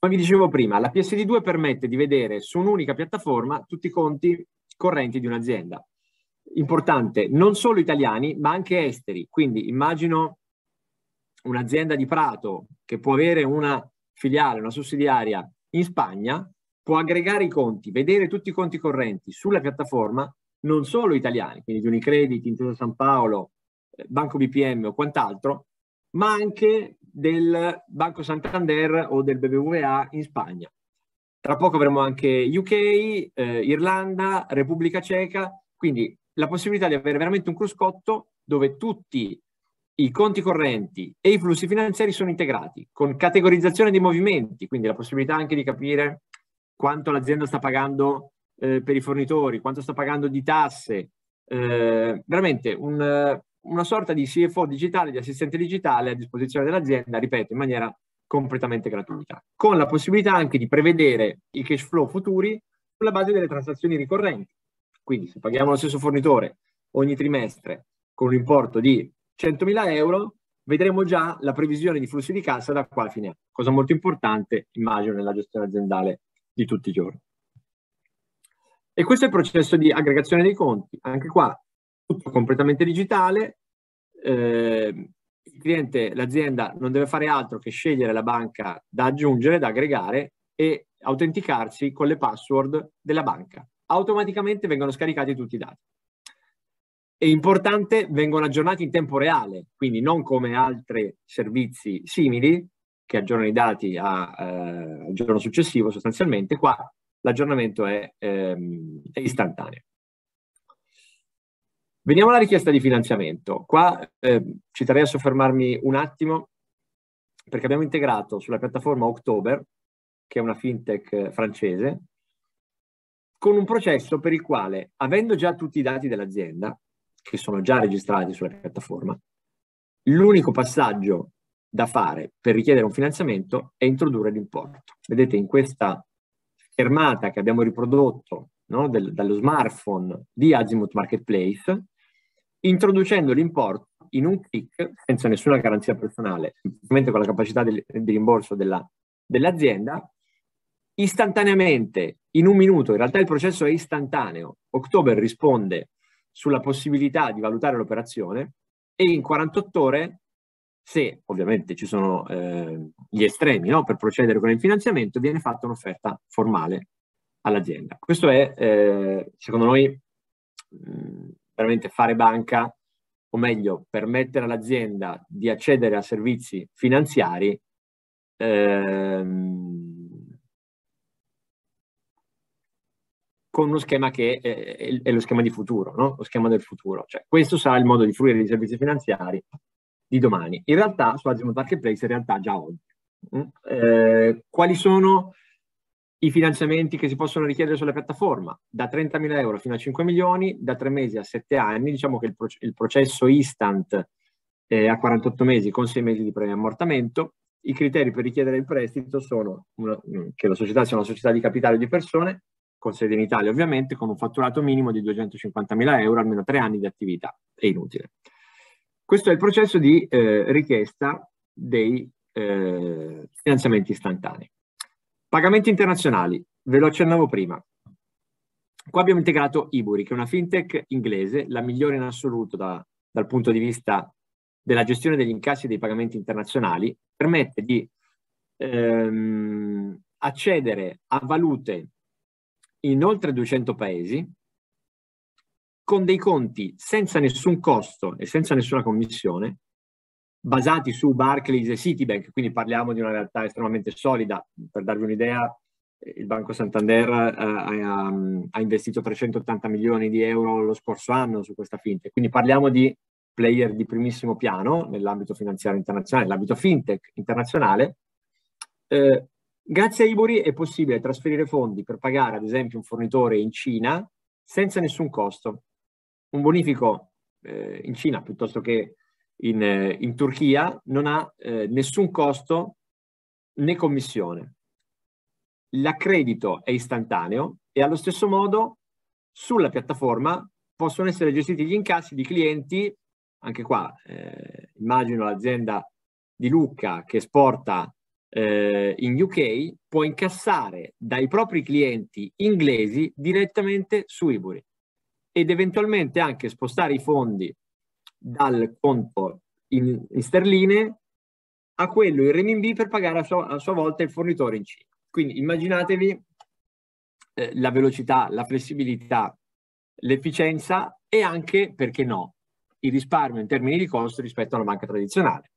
Come vi dicevo prima, la P S D due permette di vedere su un'unica piattaforma tutti i conti correnti di un'azienda. Importante, non solo italiani, ma anche esteri. Quindi immagino un'azienda di Prato che può avere una filiale, una sussidiaria in Spagna, può aggregare i conti, vedere tutti i conti correnti sulla piattaforma, non solo italiani, quindi di Unicredit, Intesa San Paolo, Banco B P M o quant'altro, ma anche del Banco Santander o del B B V A in Spagna. Tra poco avremo anche U K, eh, Irlanda, Repubblica Ceca, quindi la possibilità di avere veramente un cruscotto dove tutti i conti correnti e i flussi finanziari sono integrati, con categorizzazione dei movimenti, quindi la possibilità anche di capire quanto l'azienda sta pagando eh, per i fornitori, quanto sta pagando di tasse, eh, veramente un, una sorta di C F O digitale, di assistente digitale a disposizione dell'azienda, ripeto, in maniera completamente gratuita, con la possibilità anche di prevedere i cash flow futuri sulla base delle transazioni ricorrenti. Quindi se paghiamo lo stesso fornitore ogni trimestre con un importo di centomila euro, vedremo già la previsione di flussi di cassa da qua a fine anno, cosa molto importante, immagino, nella gestione aziendale di tutti i giorni. E questo è il processo di aggregazione dei conti. Anche qua tutto completamente digitale. Eh, il cliente, l'azienda non deve fare altro che scegliere la banca da aggiungere, da aggregare e autenticarsi con le password della banca. Automaticamente vengono scaricati tutti i dati. È importante, vengono aggiornati in tempo reale, quindi non come altri servizi simili che aggiornano i dati a, eh, al giorno successivo sostanzialmente. Qua l'aggiornamento è, ehm, è istantaneo. Veniamo alla richiesta di finanziamento. Qua eh, ci terrei a soffermarmi un attimo perché abbiamo integrato sulla piattaforma October, che è una fintech francese, con un processo per il quale, avendo già tutti i dati dell'azienda, che sono già registrati sulla piattaforma, l'unico passaggio da fare per richiedere un finanziamento è introdurre l'importo. Vedete in questa schermata che abbiamo riprodotto, no, del, dallo smartphone di Azimut Marketplace, introducendo l'importo in un click senza nessuna garanzia personale, semplicemente con la capacità di, di rimborso della, dell'azienda, istantaneamente, in un minuto, in realtà il processo è istantaneo, October risponde sulla possibilità di valutare l'operazione e in quarantotto ore, se ovviamente ci sono eh, gli estremi, no, per procedere con il finanziamento, viene fatta un'offerta formale all'azienda. Questo è, eh, secondo noi, mh, veramente fare banca, o meglio, permettere all'azienda di accedere a servizi finanziari ehm, con uno schema che è, è, è lo schema di futuro, no? Lo schema del futuro. Cioè, questo sarà il modo di fruire di servizi finanziari di domani. In realtà, su Azimut Marketplace, in realtà già oggi. Eh, quali sono i finanziamenti che si possono richiedere sulla piattaforma? Da trentamila euro fino a cinque milioni, da tre mesi a sette anni. Diciamo che il, pro il processo instant è a quarantotto mesi con sei mesi di preammortamento. I criteri per richiedere il prestito sono una, che la società sia una società di capitale di persone, con sede in Italia ovviamente, con un fatturato minimo di duecentocinquantamila euro, almeno tre anni di attività. È inutile. Questo è il processo di eh, richiesta dei eh, finanziamenti istantanei. Pagamenti internazionali, ve lo accennavo prima. Qua abbiamo integrato Iburi, che è una fintech inglese, la migliore in assoluto da, dal punto di vista della gestione degli incassi dei pagamenti internazionali, permette di ehm, accedere a valute in oltre duecento paesi con dei conti senza nessun costo e senza nessuna commissione, basati su Barclays e Citibank, quindi parliamo di una realtà estremamente solida. Per darvi un'idea, il Banco Santander eh, ha, ha investito trecentottanta milioni di euro lo scorso anno su questa fintech, quindi parliamo di player di primissimo piano nell'ambito finanziario internazionale, nell'ambito fintech internazionale. Eh, grazie a Iburi è possibile trasferire fondi per pagare ad esempio un fornitore in Cina senza nessun costo. Un bonifico eh, in Cina piuttosto che in, eh, in Turchia non ha eh, nessun costo né commissione. L'accredito è istantaneo e allo stesso modo sulla piattaforma possono essere gestiti gli incassi di clienti, anche qua eh, immagino l'azienda di Lucca che esporta eh, in U K può incassare dai propri clienti inglesi direttamente su Ebury ed eventualmente anche spostare i fondi dal conto in, in sterline a quello in renminbi per pagare a sua, a sua volta il fornitore in Cina. Quindi immaginatevi eh, la velocità, la flessibilità, l'efficienza e anche, perché no, il risparmio in termini di costo rispetto a una banca tradizionale.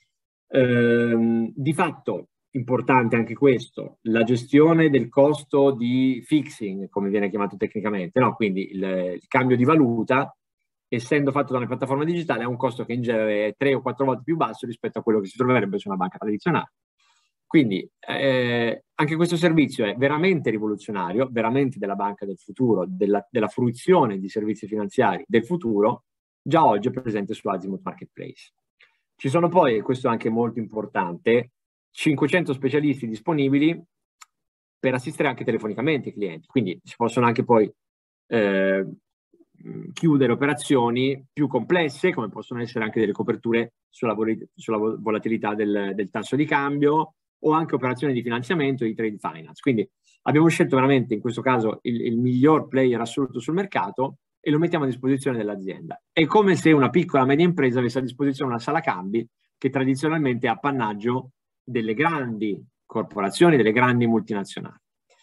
Ehm, di fatto, importante anche questo, la gestione del costo di fixing, come viene chiamato tecnicamente, no? Quindi il, il cambio di valuta, essendo fatto da una piattaforma digitale, ha un costo che in genere è tre o quattro volte più basso rispetto a quello che si troverebbe su una banca tradizionale. Quindi eh, anche questo servizio è veramente rivoluzionario, veramente della banca del futuro, della, della fruizione di servizi finanziari del futuro, già oggi è presente su Azimut Marketplace. Ci sono poi, e questo è anche molto importante, cinquecento specialisti disponibili per assistere anche telefonicamente i clienti, quindi si possono anche poi eh, chiudere operazioni più complesse, come possono essere anche delle coperture sulla, vol sulla volatilità del, del tasso di cambio o anche operazioni di finanziamento e di trade finance. Quindi abbiamo scelto veramente in questo caso il, il miglior player assoluto sul mercato e lo mettiamo a disposizione dell'azienda. È come se una piccola media impresa avesse a disposizione una sala cambi che tradizionalmente è appannaggio delle grandi corporazioni, delle grandi multinazionali.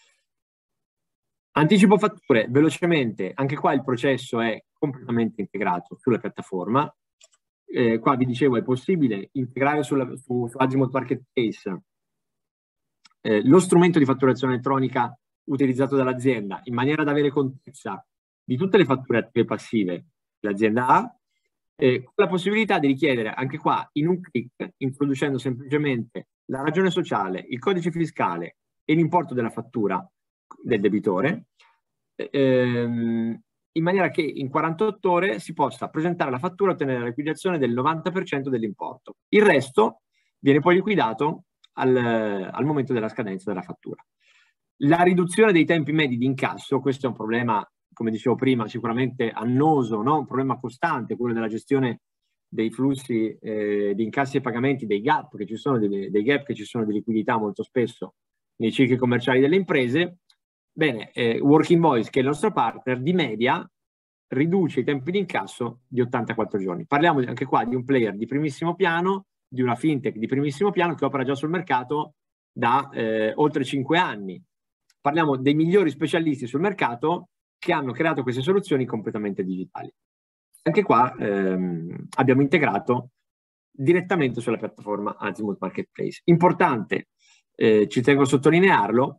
Anticipo fatture, velocemente, anche qua il processo è completamente integrato sulla piattaforma. Eh, qua vi dicevo, è possibile integrare sulla, su, su Azimut Marketplace eh, lo strumento di fatturazione elettronica utilizzato dall'azienda in maniera da avere contezza di tutte le fatture attive e passive che l'azienda ha, eh, con la possibilità di richiedere anche qua in un clic, introducendo semplicemente la ragione sociale, il codice fiscale e l'importo della fattura del debitore, ehm, in maniera che in quarantotto ore si possa presentare la fattura e ottenere la liquidazione del novanta per cento dell'importo. Il resto viene poi liquidato al, al momento della scadenza della fattura. La riduzione dei tempi medi di incasso, questo è un problema, come dicevo prima, sicuramente annoso, no? Un problema costante, quello della gestione dei flussi eh, di incassi e pagamenti, dei gap che ci sono, dei, dei gap che ci sono di liquidità molto spesso nei cicli commerciali delle imprese. Bene, eh, Working Voice, che è il nostro partner, di media riduce i tempi di incasso di ottantaquattro giorni. Parliamo anche qua di un player di primissimo piano, di una fintech di primissimo piano che opera già sul mercato da eh, oltre cinque anni. Parliamo dei migliori specialisti sul mercato che hanno creato queste soluzioni completamente digitali. Anche qua ehm, abbiamo integrato direttamente sulla piattaforma Azimut Marketplace. Importante, eh, ci tengo a sottolinearlo,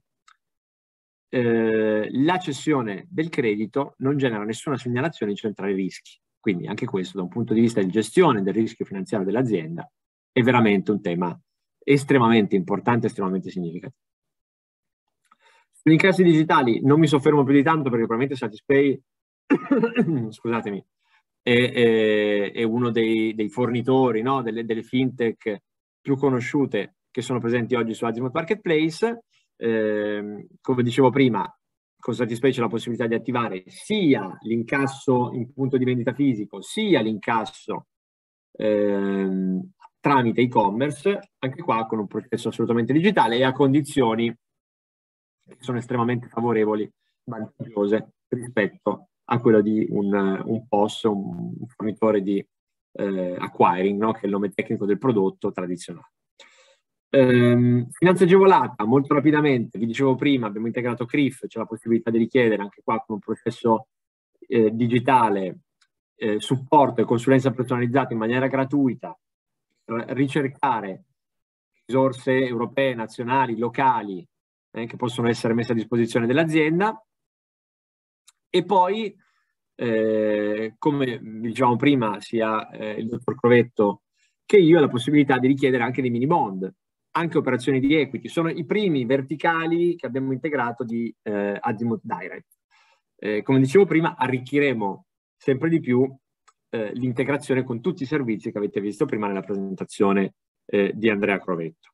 eh, la cessione del credito non genera nessuna segnalazione di centrale rischi. Quindi anche questo, da un punto di vista di gestione del rischio finanziario dell'azienda, è veramente un tema estremamente importante, estremamente significativo. Sugli incassi digitali non mi soffermo più di tanto perché probabilmente Satispay scusatemi, è, è, è uno dei, dei fornitori, no? delle, delle fintech più conosciute che sono presenti oggi su Azimut Marketplace. Eh, come dicevo prima, con Satispay c'è la possibilità di attivare sia l'incasso in punto di vendita fisico, sia l'incasso eh, tramite e-commerce, anche qua con un processo assolutamente digitale e a condizioni che sono estremamente favorevoli, vantaggiose rispetto a quello di un, un P O S, un, un fornitore di eh, acquiring, no? Che è il nome tecnico del prodotto tradizionale. Ehm, finanza agevolata, molto rapidamente, vi dicevo prima, abbiamo integrato C R I F, c'è la possibilità di richiedere anche qua con un processo eh, digitale eh, supporto e consulenza personalizzata in maniera gratuita, ricercare risorse europee, nazionali, locali, eh, che possono essere messe a disposizione dell'azienda. E poi, eh, come dicevamo prima, sia eh, il dottor Crovetto che io, la possibilità di richiedere anche dei mini bond, anche operazioni di equity. Sono i primi verticali che abbiamo integrato di eh, Azimut Direct. Eh, come dicevo prima, arricchiremo sempre di più eh, l'integrazione con tutti i servizi che avete visto prima nella presentazione eh, di Andrea Crovetto.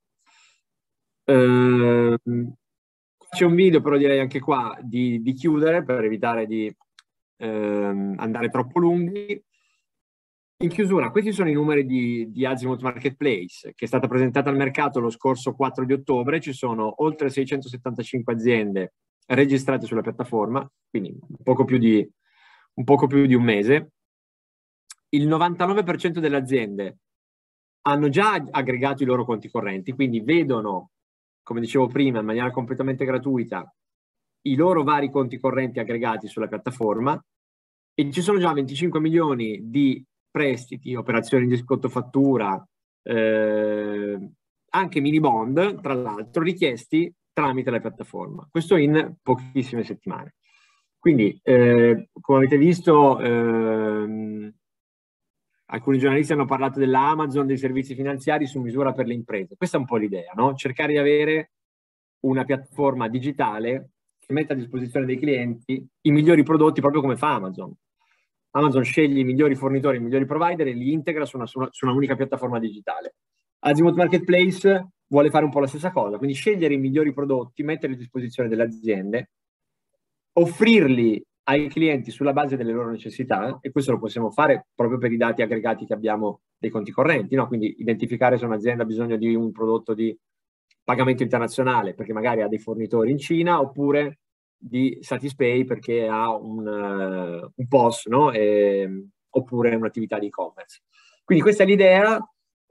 Eh, c'è un video, però direi anche qua di, di chiudere per evitare di ehm, andare troppo lunghi. In chiusura, questi sono i numeri di, di Azimut Marketplace, che è stata presentata al mercato lo scorso quattro di ottobre. Ci sono oltre seicentosettantacinque aziende registrate sulla piattaforma, quindi un poco più di un, poco più di un mese. Il novantanove per cento delle aziende hanno già aggregato i loro conti correnti, quindi vedono, come dicevo prima, in maniera completamente gratuita, i loro vari conti correnti aggregati sulla piattaforma, e ci sono già venticinque milioni di prestiti, operazioni di sconto fattura, eh, anche mini bond, tra l'altro, richiesti tramite la piattaforma. Questo in pochissime settimane. Quindi, eh, come avete visto, ehm, alcuni giornalisti hanno parlato della Amazon dei servizi finanziari su misura per le imprese. Questa è un po' l'idea, no? Cercare di avere una piattaforma digitale che metta a disposizione dei clienti i migliori prodotti, proprio come fa Amazon. Amazon sceglie i migliori fornitori, i migliori provider e li integra su una, su una, su una unica piattaforma digitale. Azimut Marketplace vuole fare un po' la stessa cosa, quindi scegliere i migliori prodotti, metterli a disposizione delle aziende, offrirli ai clienti sulla base delle loro necessità, e questo lo possiamo fare proprio per i dati aggregati che abbiamo dei conti correnti, no? Quindi identificare se un'azienda ha bisogno di un prodotto di pagamento internazionale perché magari ha dei fornitori in Cina, oppure di Satispay perché ha un, uh, un P O S, no? E, oppure un'attività di e-commerce. Quindi questa è l'idea.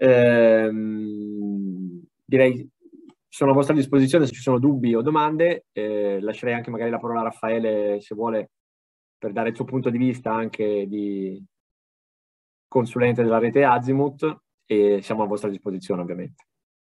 Ehm, direi sono a vostra disposizione se ci sono dubbi o domande. Eh, lascerei anche magari la parola a Raffaele, se vuole, per dare il suo punto di vista anche di consulente della rete Azimut, e siamo a vostra disposizione ovviamente.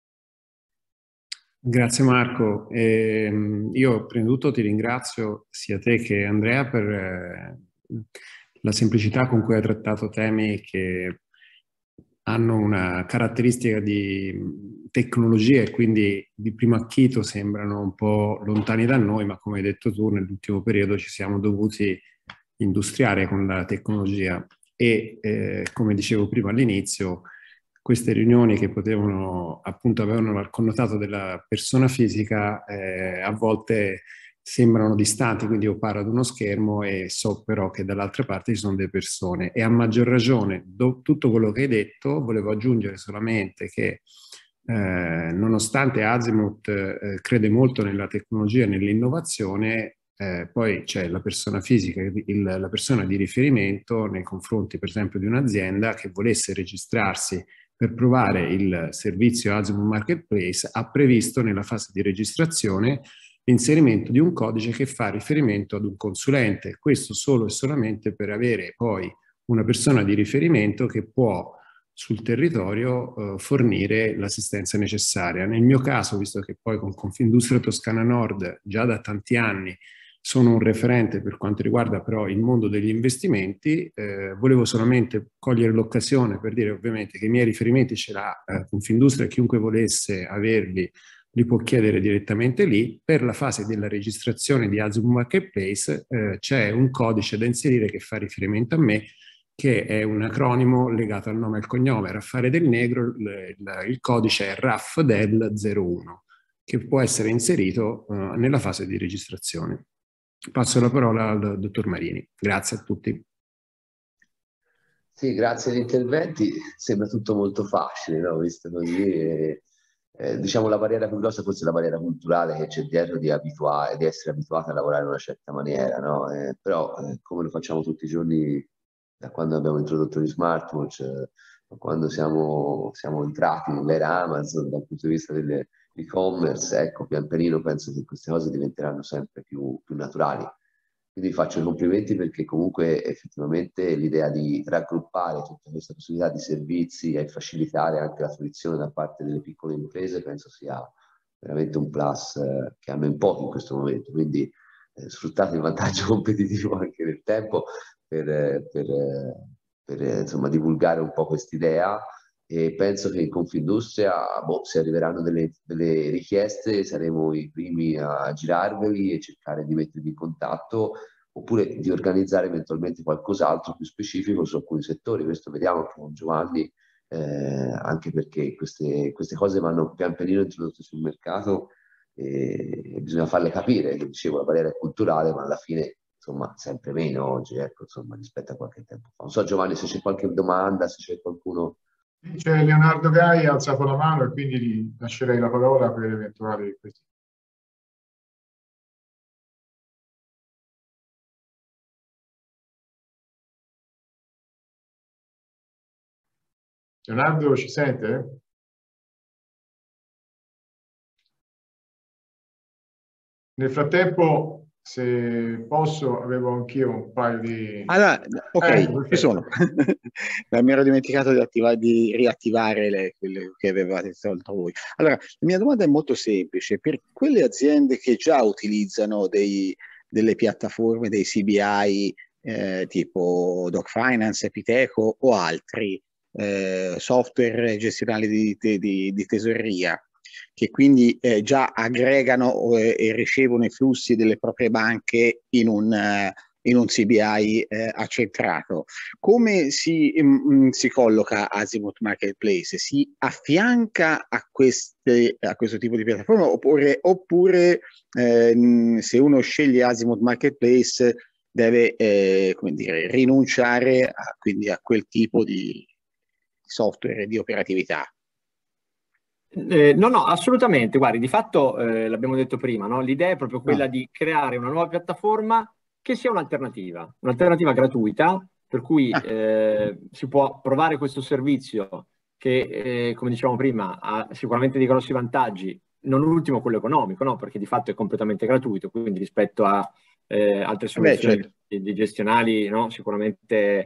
Grazie Marco. Eh, io prima di tutto ti ringrazio sia te che Andrea per eh, la semplicità con cui hai trattato temi che hanno una caratteristica di tecnologia e quindi di primo acchito sembrano un po' lontani da noi, ma come hai detto tu nell'ultimo periodo ci siamo dovuti industriare con la tecnologia e eh, come dicevo prima all'inizio, queste riunioni che potevano, appunto, avevano il connotato della persona fisica, eh, a volte sembrano distanti, quindi io parlo ad uno schermo e so però che dall'altra parte ci sono delle persone, e a maggior ragione do, tutto quello che hai detto. Volevo aggiungere solamente che eh, nonostante Azimut eh, crede molto nella tecnologia e nell'innovazione, eh, poi c'è la persona fisica, il, la persona di riferimento nei confronti per esempio di un'azienda che volesse registrarsi per provare il servizio Azimut Marketplace. Ha previsto nella fase di registrazione l'inserimento di un codice che fa riferimento ad un consulente, questo solo e solamente per avere poi una persona di riferimento che può sul territorio eh, fornire l'assistenza necessaria. Nel mio caso, visto che poi con Confindustria Toscana Nord già da tanti anni sono un referente per quanto riguarda però il mondo degli investimenti, eh, volevo solamente cogliere l'occasione per dire ovviamente che i miei riferimenti ce l'ha eh, Confindustria, chiunque volesse averli li può chiedere direttamente lì. Per la fase della registrazione di Azimut Marketplace eh, c'è un codice da inserire che fa riferimento a me, che è un acronimo legato al nome e al cognome, Raffaele Del Negro. Il, il, il codice è R A F D E L zero uno, che può essere inserito eh, nella fase di registrazione. Passo la parola al dottor Marini. Grazie a tutti. Sì, grazie agli interventi. Sembra tutto molto facile, no? Visto così. E... Eh, diciamo la barriera più grossa forse è la barriera culturale che c'è dietro di abituare, di essere abituati a lavorare in una certa maniera, no? Eh, però eh, come lo facciamo tutti i giorni da quando abbiamo introdotto gli smartwatch, eh, quando siamo, siamo entrati nell'era Amazon dal punto di vista dell'e-commerce, ecco, pian pianino penso che queste cose diventeranno sempre più, più naturali. Quindi faccio i complimenti perché comunque effettivamente l'idea di raggruppare tutta questa possibilità di servizi e facilitare anche la fruizione da parte delle piccole imprese penso sia veramente un plus eh, che hanno in pochi in questo momento. Quindi eh, sfruttate il vantaggio competitivo anche del tempo per, eh, per, eh, per eh, insomma, divulgare un po' quest'idea, e penso che in Confindustria, boh, se arriveranno delle, delle richieste, saremo i primi a girarveli e cercare di mettervi in contatto, oppure di organizzare eventualmente qualcos'altro più specifico su alcuni settori. Questo vediamo con Giovanni, eh, anche perché queste, queste cose vanno pian pianino introdotte sul mercato e bisogna farle capire. Che dicevo, la barriera è culturale, ma alla fine insomma sempre meno oggi, ecco, insomma, rispetto a qualche tempo fa. Non so Giovanni se c'è qualche domanda, se c'è qualcuno... C'è Leonardo Gai, ha alzato la mano e quindi gli lascerei la parola per eventuali questioni. Leonardo, ci sente? Nel frattempo, se posso, avevo anch'io un paio di... Allora, ok, Ecco, ci sono. Mi ero dimenticato di, attiva- di riattivare le, quelle che avevate tolto voi. Allora, la mia domanda è molto semplice. Per quelle aziende che già utilizzano dei, delle piattaforme, dei C B I, eh, tipo Doc Finance, Epiteco o altri eh, software gestionali di, di, di tesoreria, che quindi eh, già aggregano eh, e ricevono i flussi delle proprie banche in un, eh, in un C B I eh, accentrato. Come si, mh, si colloca Azimut Marketplace? Si affianca a, queste, a questo tipo di piattaforma oppure, oppure eh, se uno sceglie Azimut Marketplace deve eh, come dire, rinunciare a, quindi a quel tipo di software di operatività? Eh, no, no, assolutamente. Guardi, di fatto eh, l'abbiamo detto prima, no? L'idea è proprio quella No. di creare una nuova piattaforma che sia un'alternativa, un'alternativa gratuita, per cui eh, si può provare questo servizio che, eh, come dicevamo prima, ha sicuramente dei grossi vantaggi, non ultimo quello economico, no? Perché di fatto è completamente gratuito, quindi rispetto a eh, altre soluzioni Beh, certo. di, di gestionali, no? Sicuramente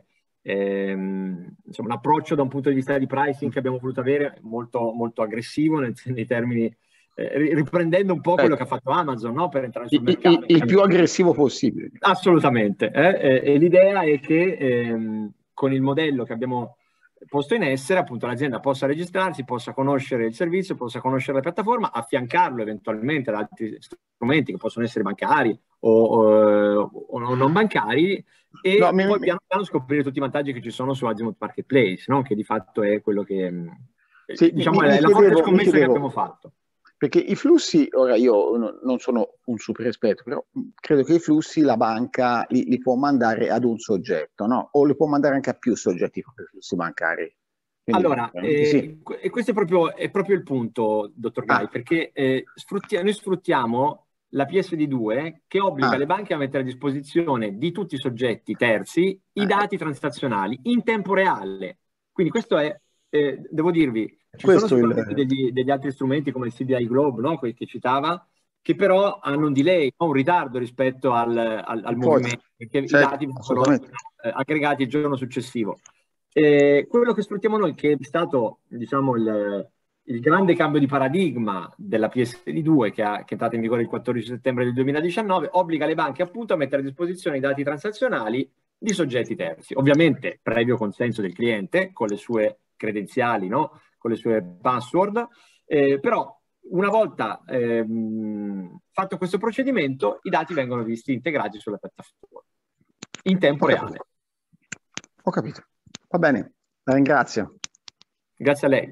ehm, insomma, un approccio da un punto di vista di pricing che abbiamo voluto avere molto, molto aggressivo nel, nei termini, eh, riprendendo un po' quello che ha fatto Amazon, no? Per entrare sul Il, mercato. il, il più aggressivo possibile. Assolutamente. Eh? E, e l'idea è che ehm, con il modello che abbiamo posto in essere, appunto, l'azienda possa registrarsi, possa conoscere il servizio, possa conoscere la piattaforma, affiancarlo eventualmente ad altri strumenti che possono essere bancari o, o, o non bancari, e No, mi, poi mi, piano piano scoprire tutti i vantaggi che ci sono su Azimut Marketplace, no? Che di fatto è quello che, sì, diciamo, mi, è mi la forte chiedevo, mi scommessa che chiedevo, abbiamo fatto. perché i flussi, ora io no- non sono un super esperto, però credo che i flussi la banca li, li può mandare ad un soggetto, no? O li può mandare anche a più soggetti come i flussi bancari. Quindi, Allora, veramente eh, sì. e questo è proprio, è proprio il punto, dottor Gai, Ah, perché eh, sfrutti- noi sfruttiamo la P S D due che obbliga ah, le banche a mettere a disposizione di tutti i soggetti terzi i eh, dati transazionali in tempo reale. Quindi questo è, eh, devo dirvi, ci sono questo è sicuramente il... degli, degli altri strumenti come il C D I Globe, no? Quelli che citava, che però hanno un delay, un ritardo rispetto al, al, al movimento, perché i Certo, dati vengono assolutamente. eh, aggregati il giorno successivo. Eh, quello che sfruttiamo noi, che è stato, diciamo, il, il grande cambio di paradigma della P S D due, che, ha, che è entrata in vigore il quattordici settembre del duemiladiciannove, obbliga le banche appunto a mettere a disposizione i dati transazionali di soggetti terzi, ovviamente previo consenso del cliente, con le sue credenziali, no? Con le sue password, eh, però una volta ehm, fatto questo procedimento, i dati vengono visti integrati sulla piattaforma in tempo Ho reale. capito. Ho capito. Va bene, la ringrazio. Grazie a lei.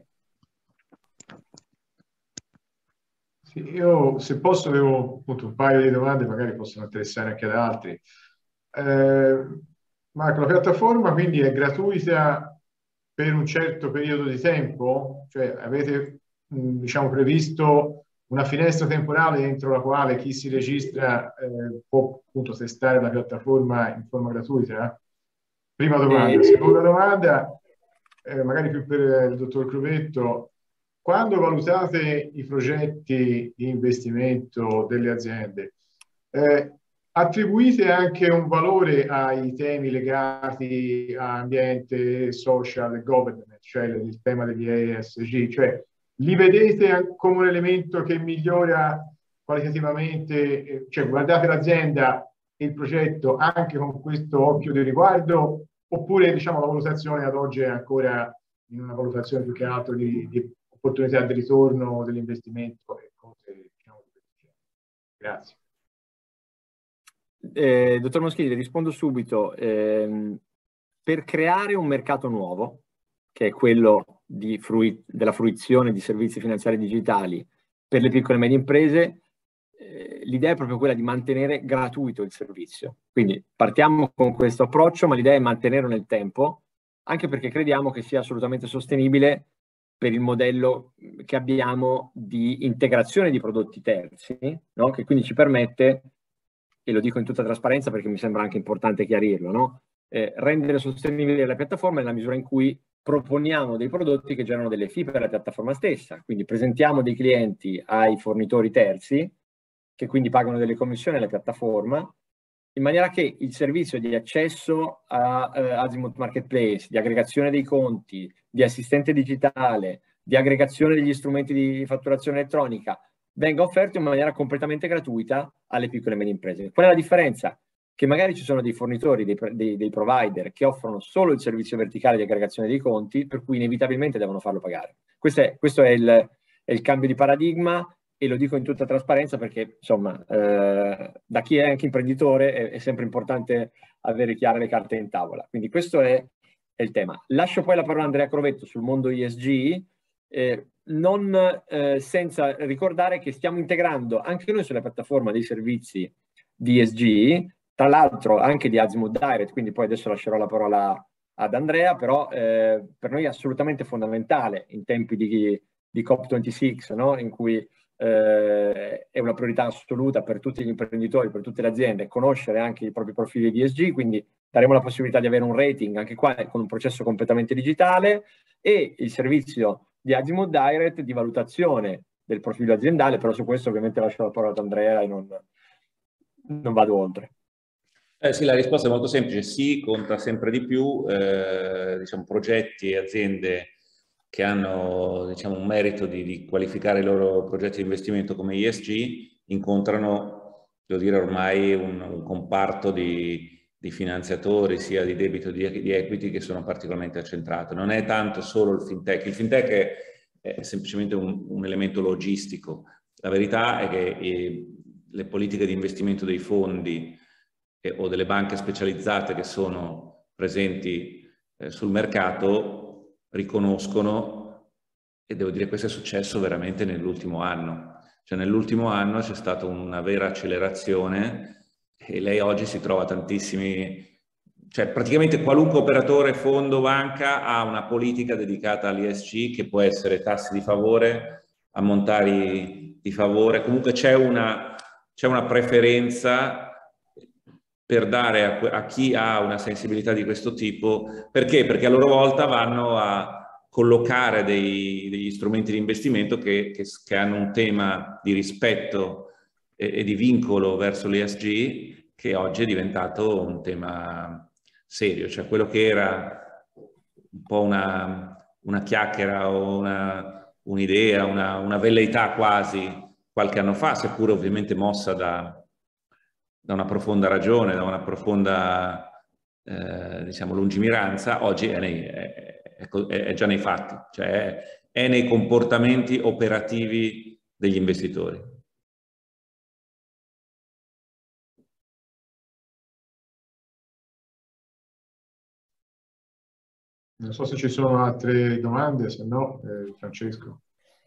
Sì, io se posso avevo appunto un paio di domande, magari possono interessare anche ad altri. Eh, Marco, la piattaforma quindi è gratuita per un certo periodo di tempo? Cioè avete mh, diciamo previsto una finestra temporale entro la quale chi si registra eh, può appunto testare la piattaforma in forma gratuita? Prima domanda. Eh, Seconda domanda, eh, magari più per il dottor Crovetto. Quando valutate i progetti di investimento delle aziende, eh, attribuite anche un valore ai temi legati a ambiente, social e government, cioè il tema degli E S G, cioè li vedete come un elemento che migliora qualitativamente, eh, cioè guardate l'azienda e il progetto anche con questo occhio di riguardo, oppure diciamo la valutazione ad oggi è ancora in una valutazione più che altro di, di opportunità di ritorno dell'investimento e cose, diciamo, di questo genere. Grazie. Eh, dottor Moschini, rispondo subito. Eh, per creare un mercato nuovo, che è quello di frui- della fruizione di servizi finanziari digitali per le piccole e medie imprese, eh, l'idea è proprio quella di mantenere gratuito il servizio. Quindi partiamo con questo approccio, ma l'idea è mantenerlo nel tempo, anche perché crediamo che sia assolutamente sostenibile per il modello che abbiamo di integrazione di prodotti terzi, no? Che quindi ci permette, e lo dico in tutta trasparenza perché mi sembra anche importante chiarirlo, no? Eh, rendere sostenibile la piattaforma nella misura in cui proponiamo dei prodotti che generano delle fee per la piattaforma stessa, quindi presentiamo dei clienti ai fornitori terzi che quindi pagano delle commissioni alla piattaforma, in maniera che il servizio di accesso a uh, Azimut Marketplace, di aggregazione dei conti, di assistente digitale, di aggregazione degli strumenti di fatturazione elettronica venga offerto in maniera completamente gratuita alle piccole e medie imprese. Qual è la differenza? Che magari ci sono dei fornitori, dei, dei, dei provider che offrono solo il servizio verticale di aggregazione dei conti, per cui inevitabilmente devono farlo pagare. Questo è, questo è, il, è il cambio di paradigma, e lo dico in tutta trasparenza perché, insomma, eh, da chi è anche imprenditore è, è sempre importante avere chiare le carte in tavola. Quindi questo è, è il tema. Lascio poi la parola a Andrea Crovetto sul mondo E S G, eh, non eh, senza ricordare che stiamo integrando anche noi sulla piattaforma dei servizi di E S G, tra l'altro anche di Azimut Direct, quindi poi adesso lascerò la parola ad Andrea, però eh, per noi è assolutamente fondamentale in tempi di, di COP ventisei, no? In cui eh, è una priorità assoluta per tutti gli imprenditori, per tutte le aziende, conoscere anche i propri profili di E S G, quindi daremo la possibilità di avere un rating anche qua con un processo completamente digitale, e il servizio di Azimut Direct di valutazione del profilo aziendale, però su questo ovviamente lascio la parola ad Andrea e non, non vado oltre. Eh sì, la risposta è molto semplice: sì, conta sempre di più, eh, diciamo, progetti e aziende che hanno, diciamo, un merito di, di qualificare i loro progetti di investimento come E S G, incontrano, devo dire, ormai un, un comparto di, di finanziatori, sia di debito che di, di equity, che sono particolarmente accentrati. Non è tanto solo il fintech, il fintech è, è semplicemente un, un elemento logistico. La verità è che eh, le politiche di investimento dei fondi o delle banche specializzate che sono presenti eh, sul mercato riconoscono, e devo dire questo è successo veramente nell'ultimo anno, cioè nell'ultimo anno c'è stata una vera accelerazione e lei oggi si trova tantissimi, cioè praticamente qualunque operatore, fondo, banca ha una politica dedicata all'E S G, che può essere tassi di favore, ammontari di favore, comunque c'è una, c'è una preferenza per dare a, a chi ha una sensibilità di questo tipo. Perché? Perché a loro volta vanno a collocare dei, degli strumenti di investimento che, che, che hanno un tema di rispetto e, e di vincolo verso l'E S G, che oggi è diventato un tema serio, cioè quello che era un po' una, una chiacchiera o un'idea, una, una velleità quasi qualche anno fa, seppure ovviamente mossa da da una profonda ragione, da una profonda eh, diciamo, lungimiranza, oggi è, nei, è, è, è già nei fatti, cioè è, è nei comportamenti operativi degli investitori. Non so se ci sono altre domande, se no, eh, Francesco.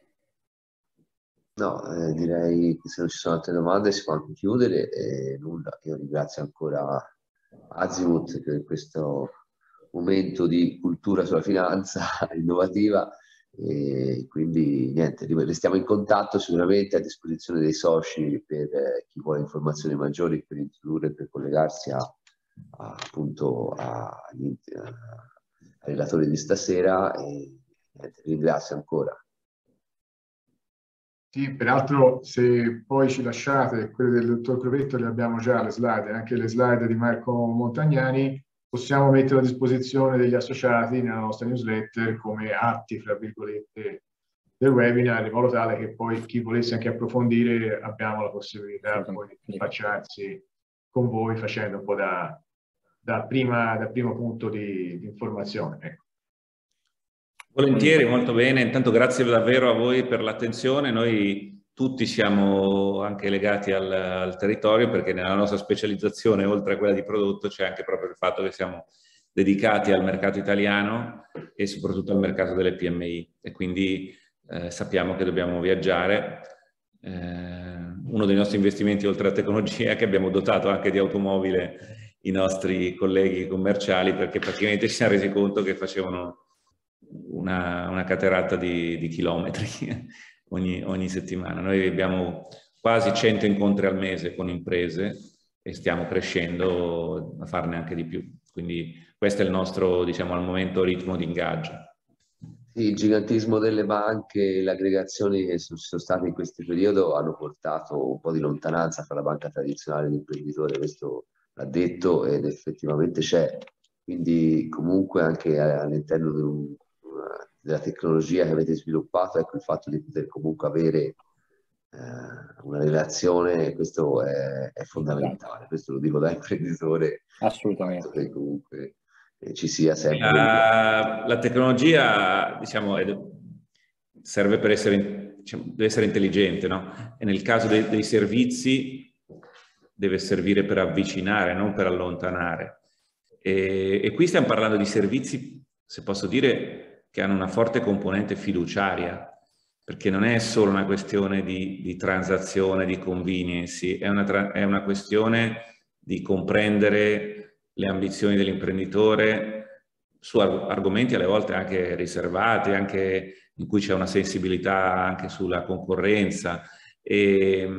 No, eh, direi che se non ci sono altre domande si può anche chiudere e nulla. Io ringrazio ancora Azimut per questo momento di cultura sulla finanza innovativa, e quindi niente, restiamo in contatto, sicuramente a disposizione dei soci per eh, chi vuole informazioni maggiori, per introdurre, per collegarsi a, a, appunto a, a, ai relatori di stasera, e niente, ringrazio ancora. Sì, peraltro se poi ci lasciate quelle del dottor Crovetto, le abbiamo già le slide, anche le slide di Marco Montagnani, possiamo mettere a disposizione degli associati nella nostra newsletter come atti, fra virgolette, del webinar, in modo tale che poi chi volesse anche approfondire abbiamo la possibilità poi di affacciarsi con voi facendo un po' da, da, prima, da primo punto di, di informazione. Ecco. Volentieri, molto bene. Intanto grazie davvero a voi per l'attenzione. Noi tutti siamo anche legati al, al territorio, perché nella nostra specializzazione, oltre a quella di prodotto, c'è anche proprio il fatto che siamo dedicati al mercato italiano e soprattutto al mercato delle P M I, e quindi eh, sappiamo che dobbiamo viaggiare. Eh, uno dei nostri investimenti oltre a tecnologia è che abbiamo dotato anche di automobile i nostri colleghi commerciali, perché praticamente ci siamo resi conto che facevano una, una caterata di, di chilometri ogni, ogni settimana. Noi abbiamo quasi cento incontri al mese con imprese e stiamo crescendo a farne anche di più. Quindi questo è il nostro, diciamo, al momento ritmo di ingaggio. Sì, il gigantismo delle banche, le aggregazioni che ci sono state in questo periodo hanno portato un po' di lontananza fra la banca tradizionale e l'imprenditore, questo l'ha detto ed effettivamente c'è. Quindi comunque anche all'interno di un, della tecnologia che avete sviluppato, ecco, il fatto di poter comunque avere eh, una relazione, questo è, è fondamentale, questo lo dico da imprenditore. Assolutamente. Che comunque eh, ci sia sempre. La, la tecnologia, diciamo, è, serve per essere, diciamo, deve essere intelligente, no? E nel caso dei, dei servizi deve servire per avvicinare, non per allontanare. E, e qui stiamo parlando di servizi, se posso dire, che hanno una forte componente fiduciaria, perché non è solo una questione di, di transazione, di conveniency, è una, è una questione di comprendere le ambizioni dell'imprenditore su arg- argomenti alle volte anche riservati, anche in cui c'è una sensibilità anche sulla concorrenza. E,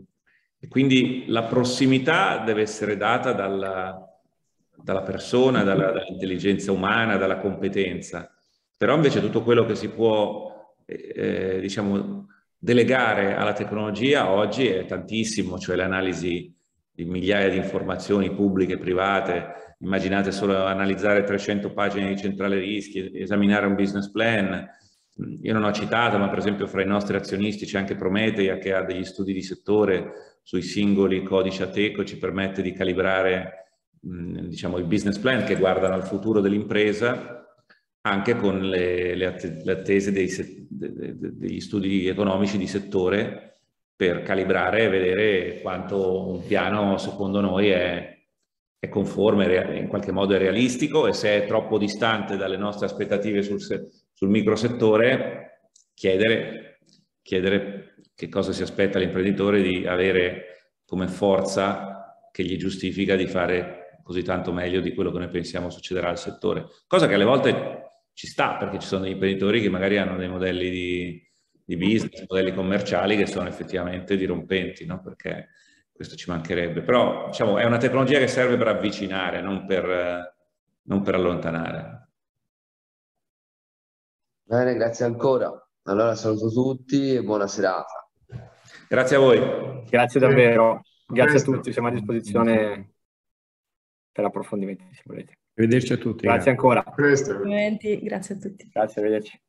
e quindi la prossimità deve essere data dalla, dalla persona, dalla, dall'intelligenza umana, dalla competenza. Però invece tutto quello che si può Eh, diciamo, delegare alla tecnologia oggi è tantissimo, cioè l'analisi di migliaia di informazioni pubbliche e private. Immaginate solo analizzare trecento pagine di centrale rischi, esaminare un business plan. Io non ho citato, ma per esempio fra i nostri azionisti c'è anche Prometeia, che ha degli studi di settore sui singoli codici Ateco e ci permette di calibrare mh, diciamo, il business plan che guardano al futuro dell'impresa, anche con le, le, att le attese dei, de, de, de, degli studi economici di settore, per calibrare e vedere quanto un piano secondo noi è, è conforme, in qualche modo è realistico, e se è troppo distante dalle nostre aspettative sul, sul microsettore, chiedere, chiedere che cosa si aspetta l'imprenditore di avere come forza che gli giustifica di fare così tanto meglio di quello che noi pensiamo succederà al settore. Cosa che alle volte ci sta, perché ci sono degli imprenditori che magari hanno dei modelli di, di business, modelli commerciali che sono effettivamente dirompenti, no? Perché questo ci mancherebbe. Però diciamo, è una tecnologia che serve per avvicinare, non per, non per allontanare. Bene, grazie ancora. Allora saluto tutti e buona serata. Grazie a voi. Grazie davvero. Grazie a tutti, siamo a disposizione per approfondimenti se volete. Arrivederci a tutti. Grazie ancora. Presto. Grazie a tutti. Grazie, arrivederci.